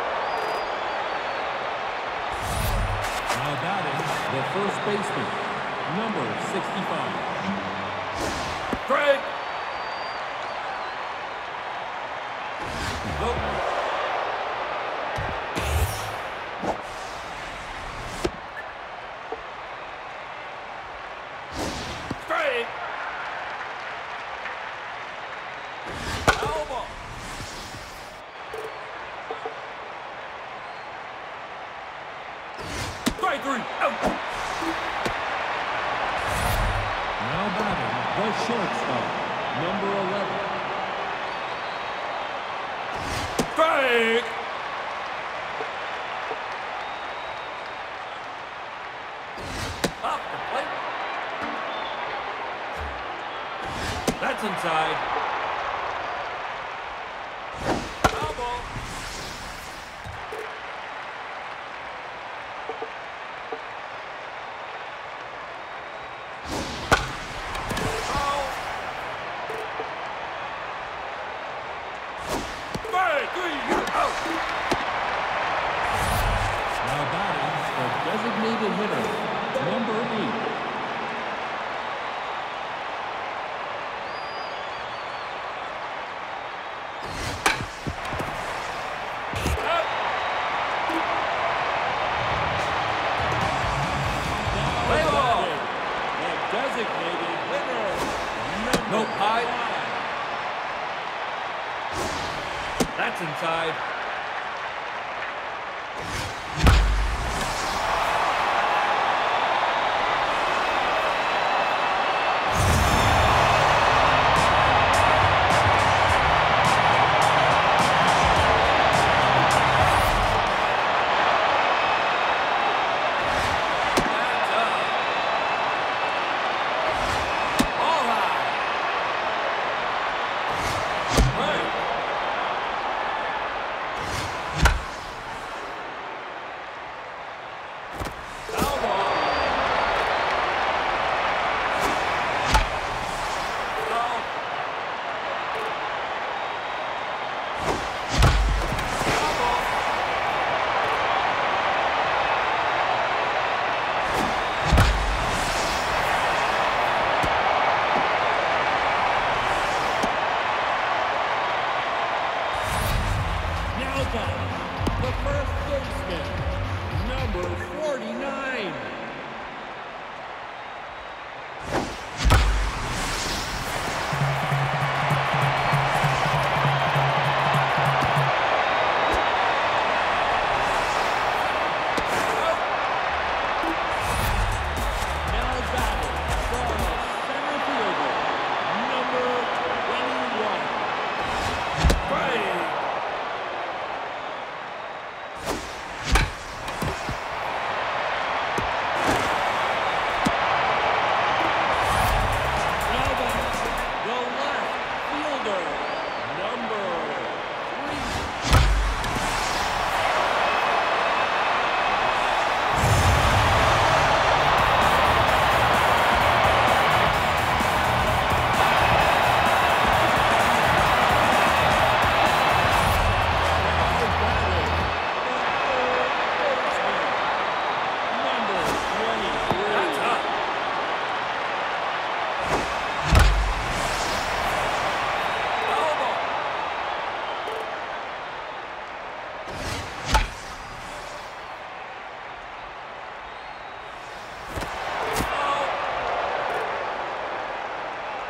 Now batting, the first baseman, number 65. Straight. Low. Straight. Foul ball. Strike three. Out. Now batting, the shortstop, number 11. Strike. Off the plate. That's inside. Foul ball. Foul. Strike three. Out. Now batting, the designated hitter, number 8. Out. Play ball. The designated hitter, number Nope, high. 9. That's inside. That's up. Ball high. Right.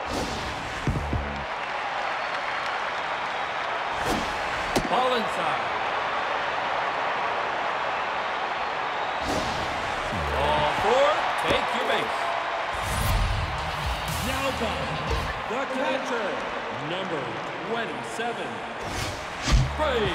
Ball inside. Ball four, take your base. Now batting, the catcher, number 27. Brave.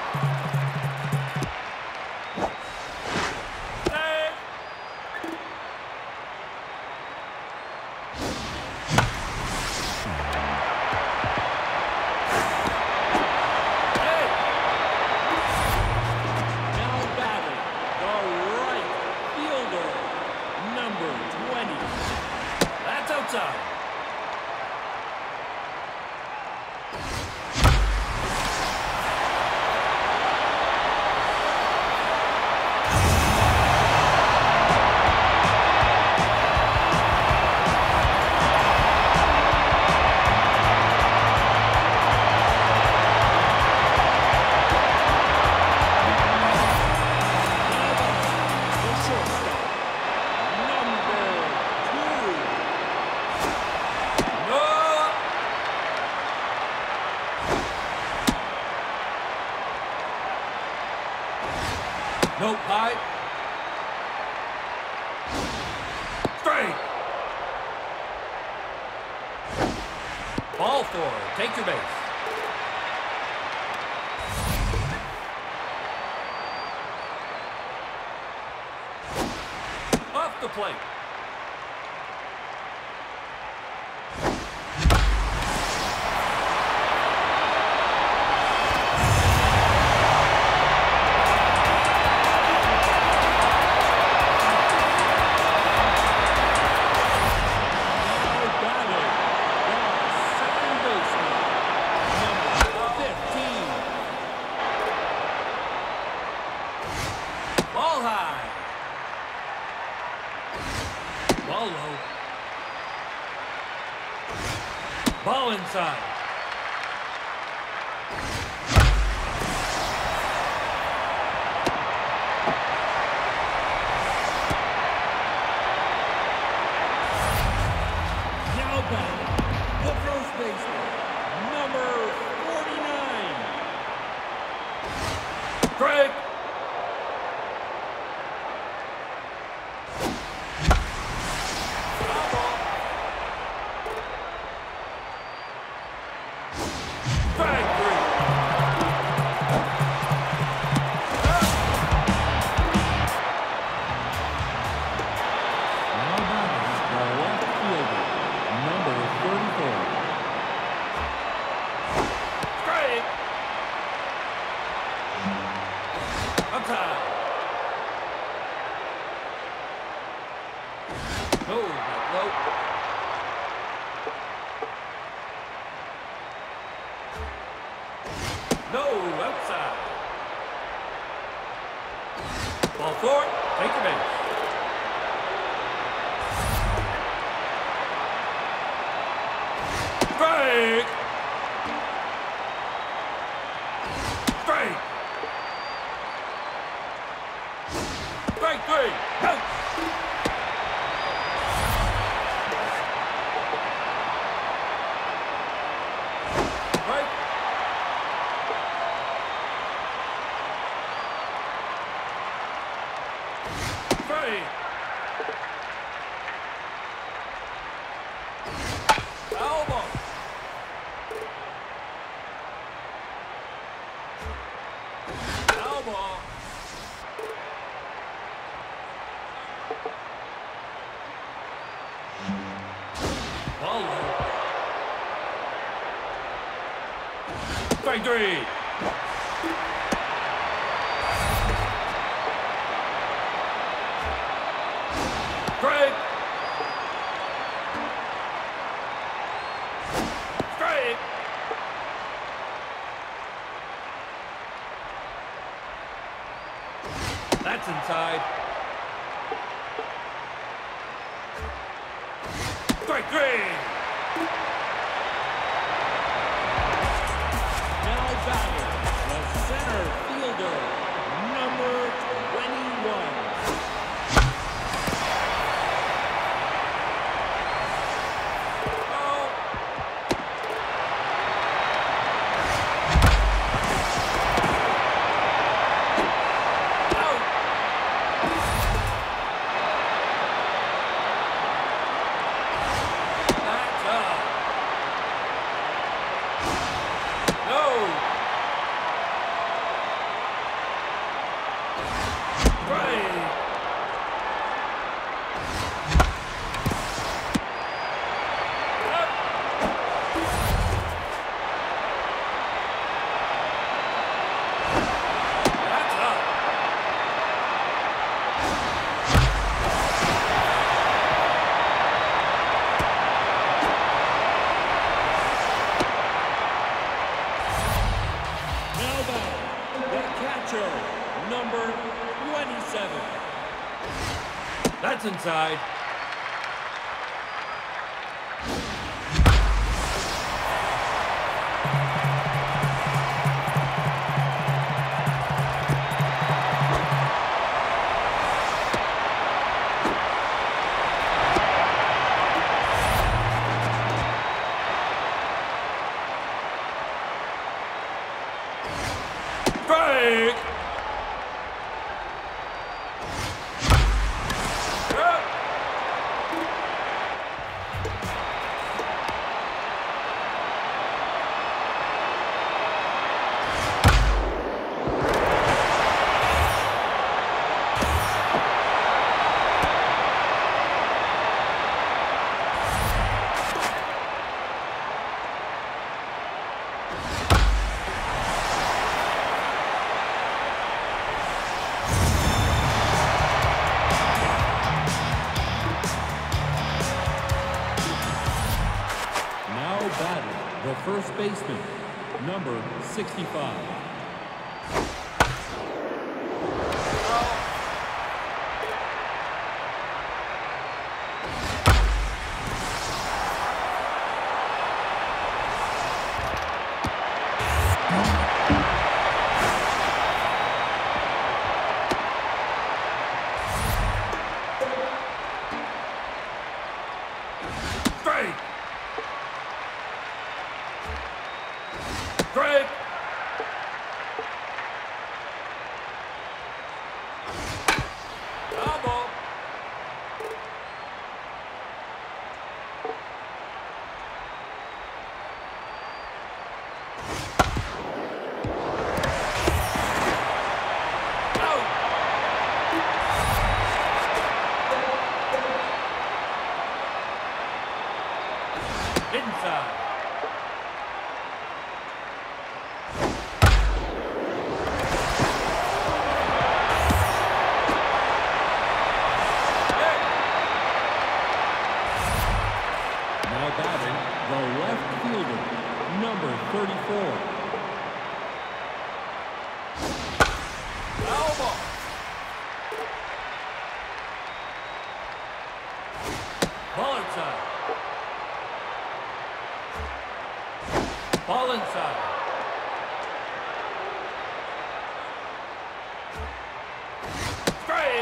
Nope, high. Straight. Ball four, take your base. Off the plate. Ball high. Ball low. Ball inside. Now batting, the first baseman, number 49. Straight. Oh, low. No, outside. Ball four, take your base. Strike. Strike. Strike three. Out. Right. Strike. Foul ball. Foul ball. Ball low. Strike three. Strike. Strike. That's inside. Strike three. Now batting, the center fielder, number 21. Oh. That's inside. Strike! The first baseman, number 65. Strike! Double! Out! Inside! Batting, the left fielder, number 34. Foul ball. Ball inside. Ball inside. Straight.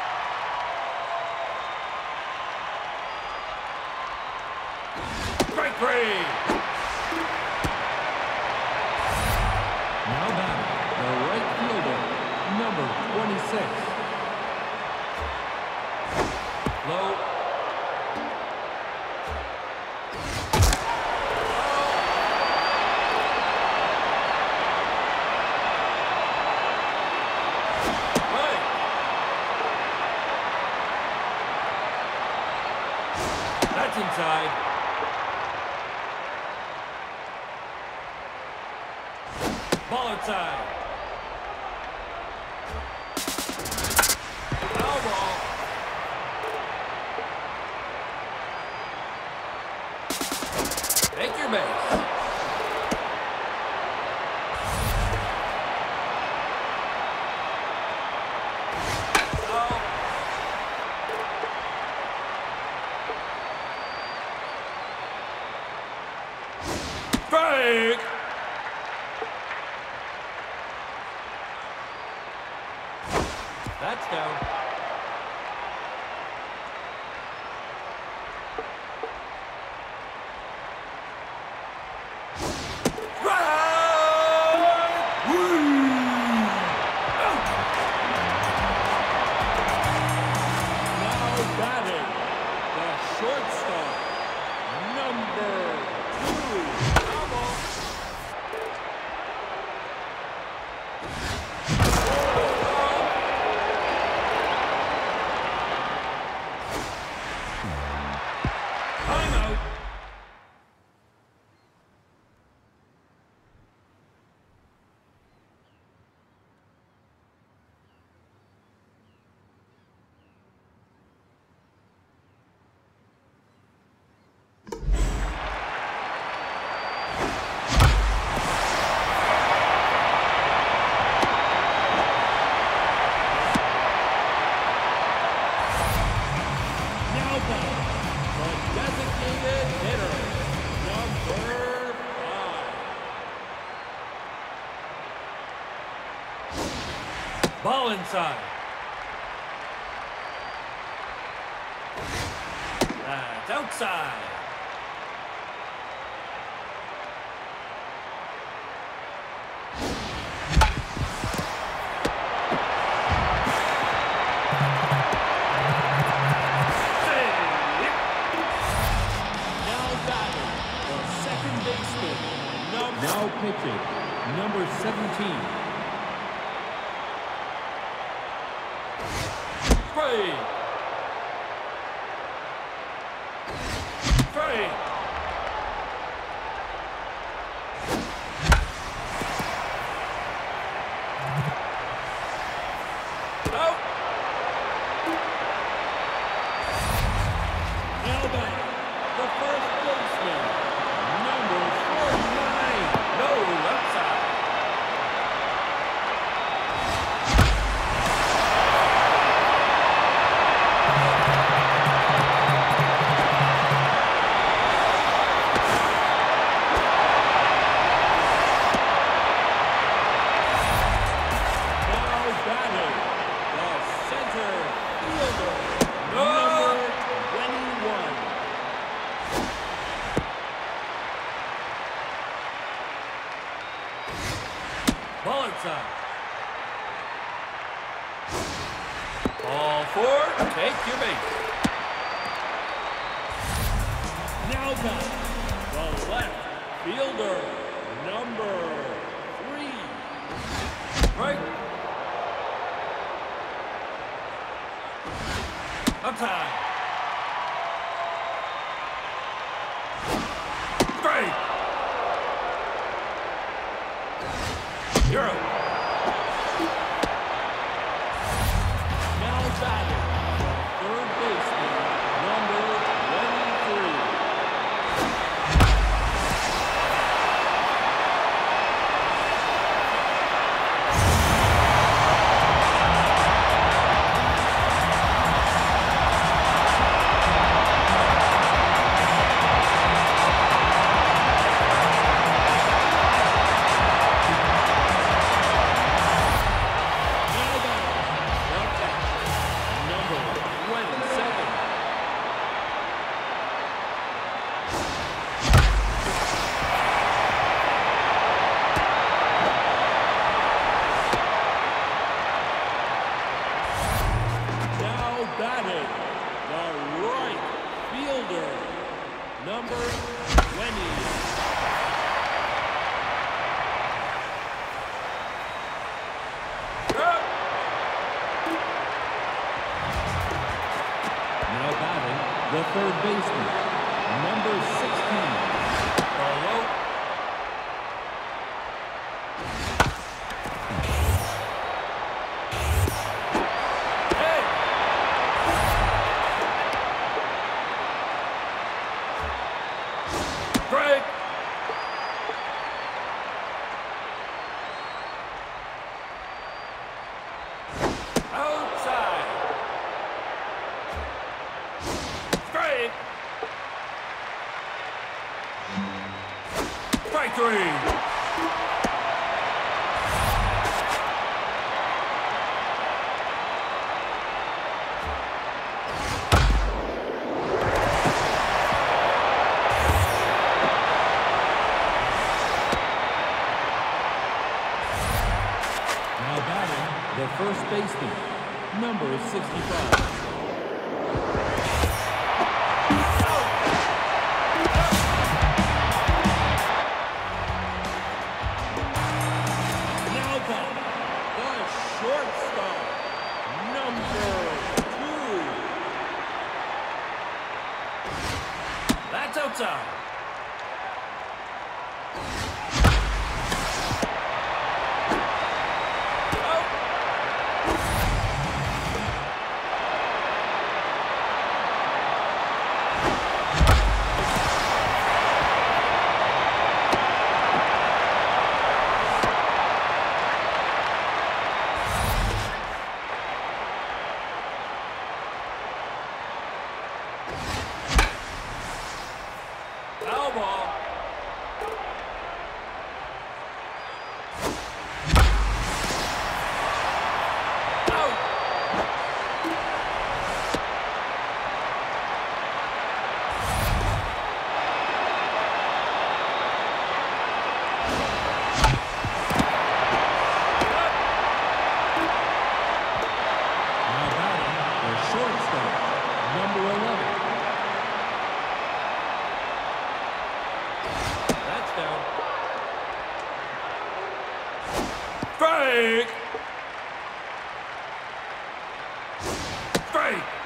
Strike three. Now batting, the right fielder, number 26. Low. Right. That's inside. Ball outside. Foul ball. Take your base. Oh. Strike. That's down. Now batting, the shortstop, number 2. Foul ball. Timeout. Ball inside. That's outside. Now pitching, number 17. Straight. Straight. Out. Now back, the first baseman, number 49. No, outside. Now batting, the center fielder, No. number 21. Ball inside. Ball four. Take your base. Now back, the left fielder, number 3. Right. Outside. Straight. You're out. Now batting, third baseman, number 23. Now batting, the catcher, number 27. Now batting, the right fielder, number 20. Out. Now batting, the third baseman, number 16. Ball low. Hey. Straight. Outside. Straight. Strike three. Now batting, the first baseman, number 65. Now back, the shortstop, number 2. That's outside. Out. Foul ball. First down. Strike. Strike.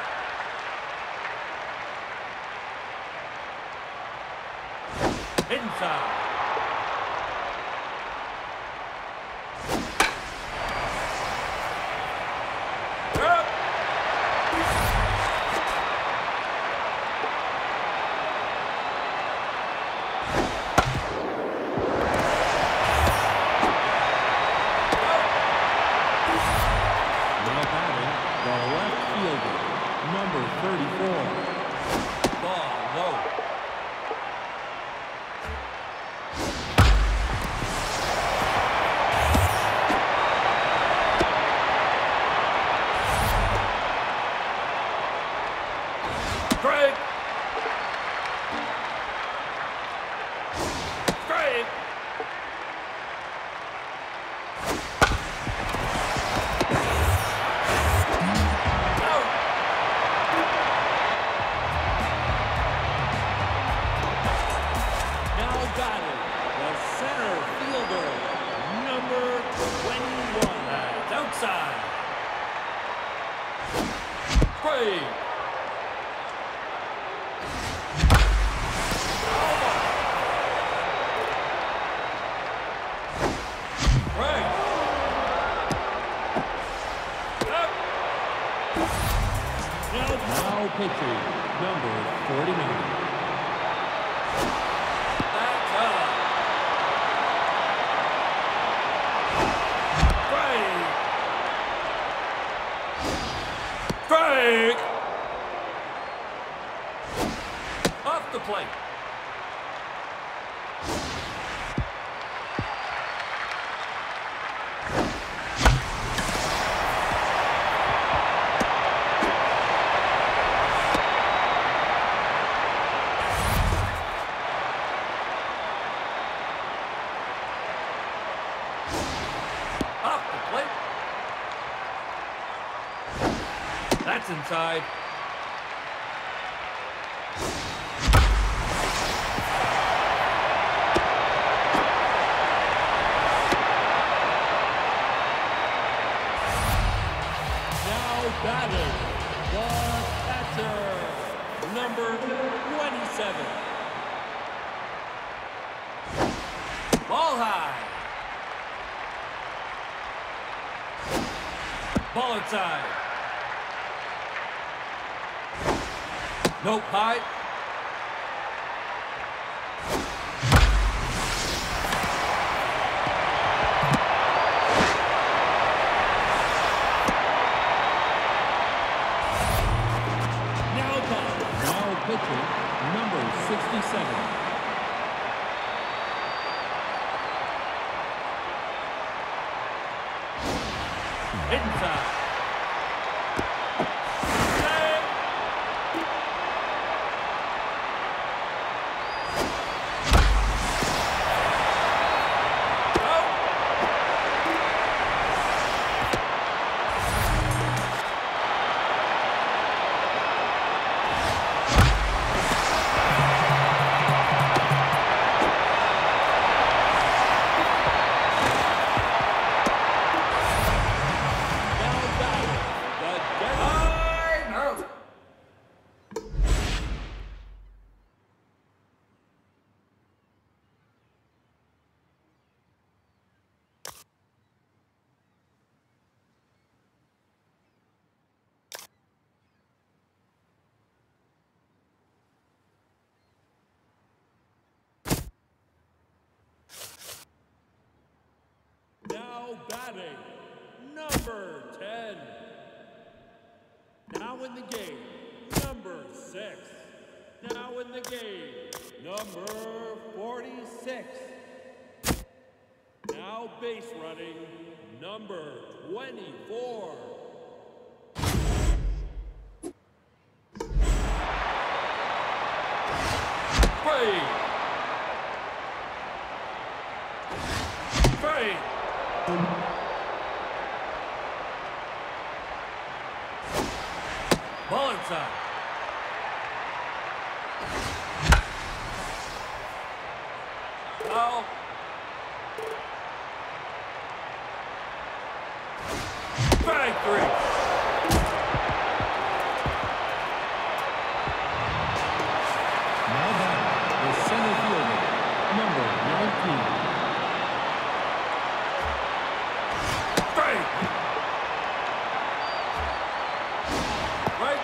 Inside. Number 34. Ball low. Strike. Strike. Outside. Straight. Right. Now pitching, number 49. That's up. Strike! Off the plate. Off the plate. That's inside. Now batting, the catcher, number 27. Ball high. Ball inside. Nope, high. Now pitching, number 67. Inside. Now batting, number 10. Now in the game, number 6. Now in the game, number 46. Now base running, number 24. Straight. Straight. Ball inside. Foul. Strike 3. Now back, the center fielder, number 19. Strike. Right.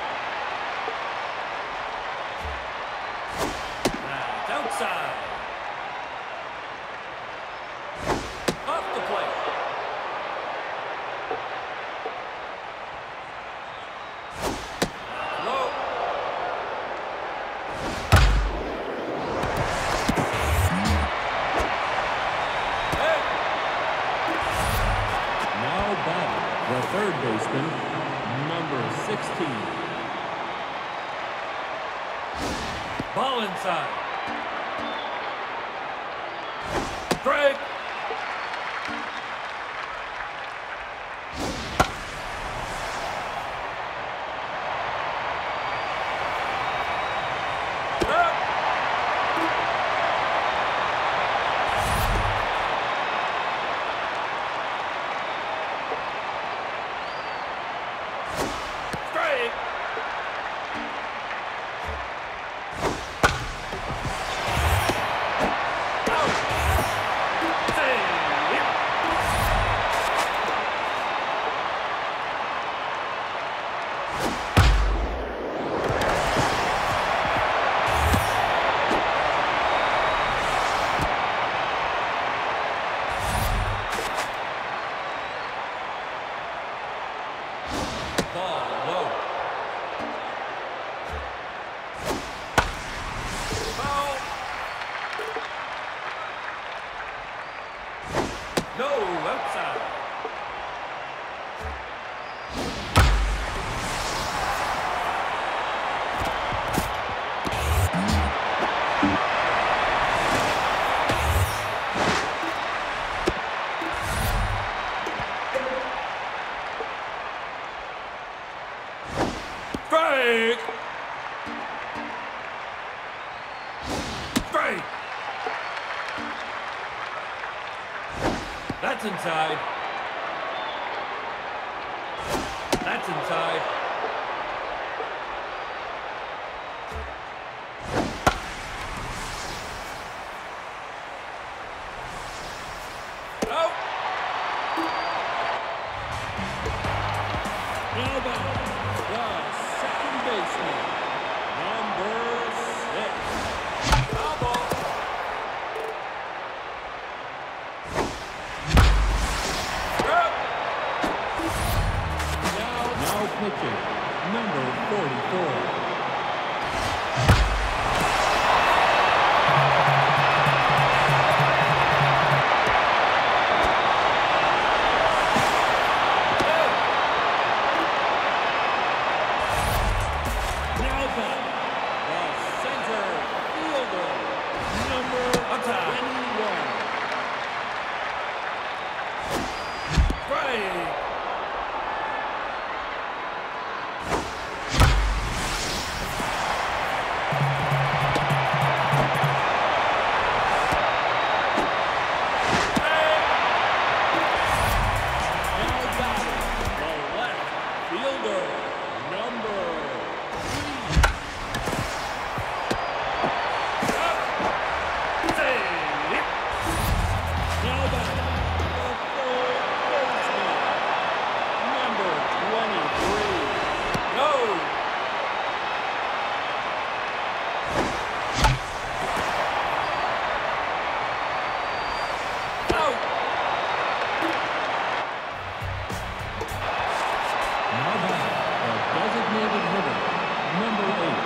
That's outside. Off the plate. Low. Hey. Now batting, the third baseman, number 16. Ball inside. Strike. Up. Strike. Out. Save. Ball low. Foul. No, outside. Strike. Strike. That's inside. That's inside. Out. Now batting, the second baseman, number 6. Foul ball. Up. Now pitching, number 44. Now batting, the center fielder, number Outside. 21. Strike. Now batting, the left fielder, number 3. Save. Now batting, the third baseman, number 23. No. Out. Now batting, the designated hitter, number 8.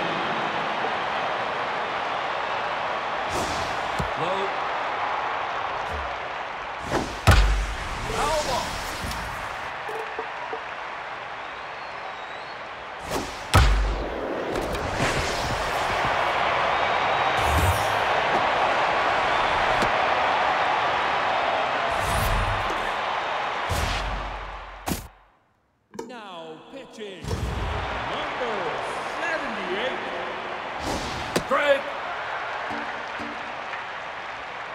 Low. Foul ball. Now pitching, number 78. Strike.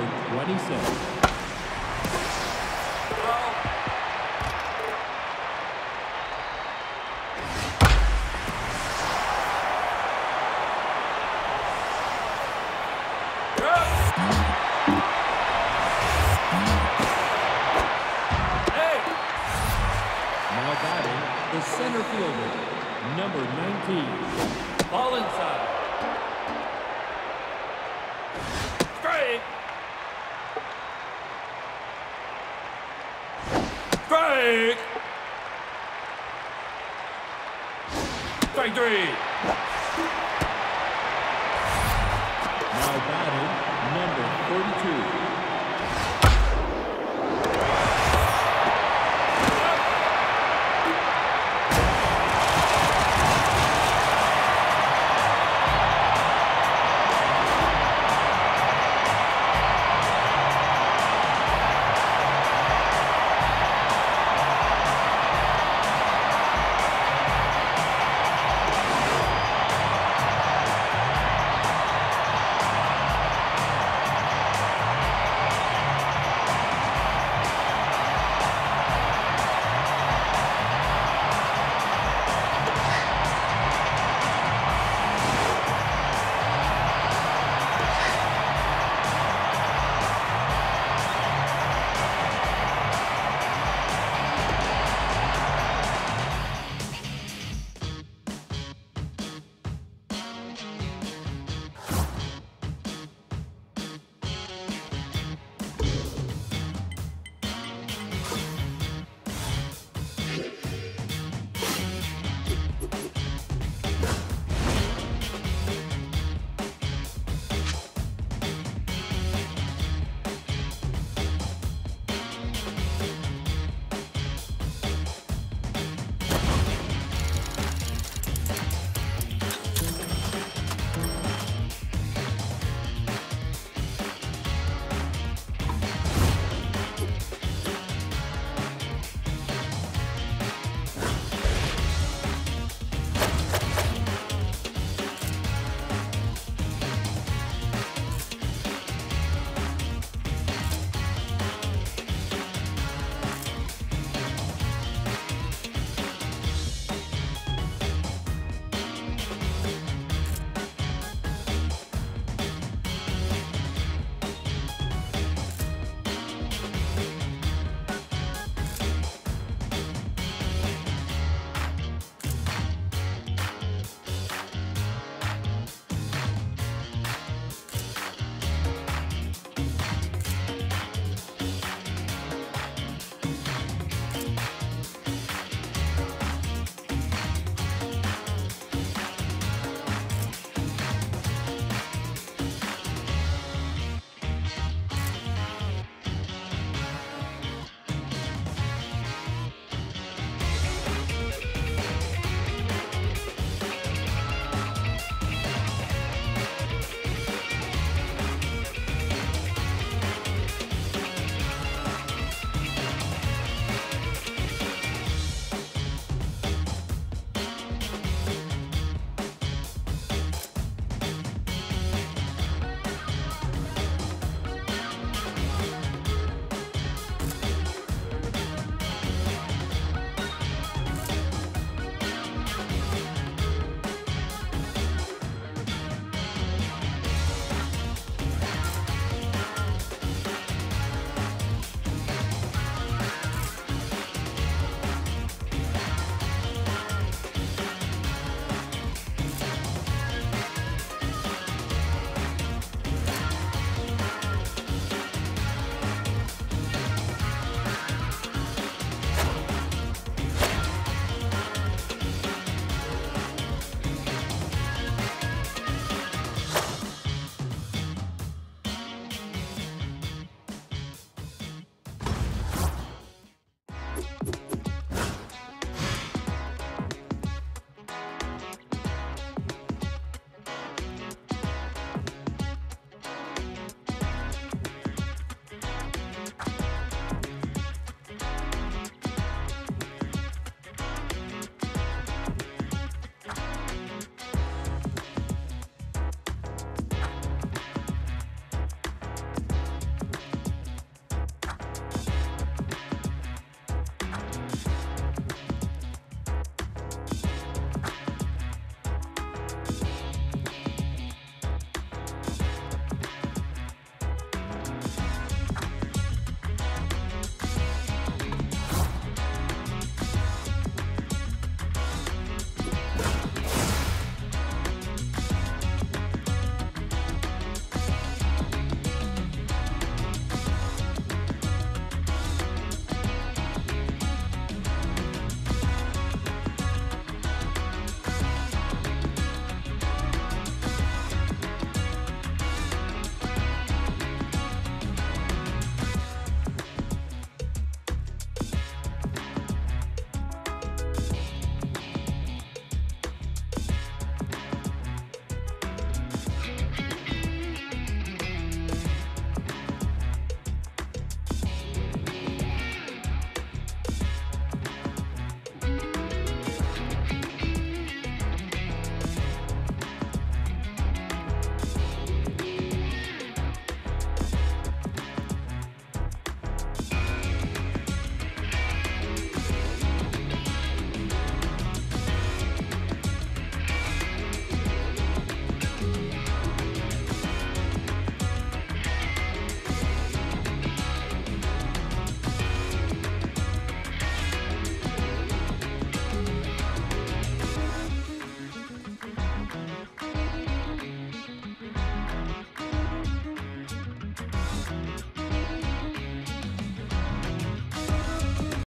26. Ball. Strike. Hey. Now batting, the center fielder, number 19. Ball inside. Strike. Strike. Strike three.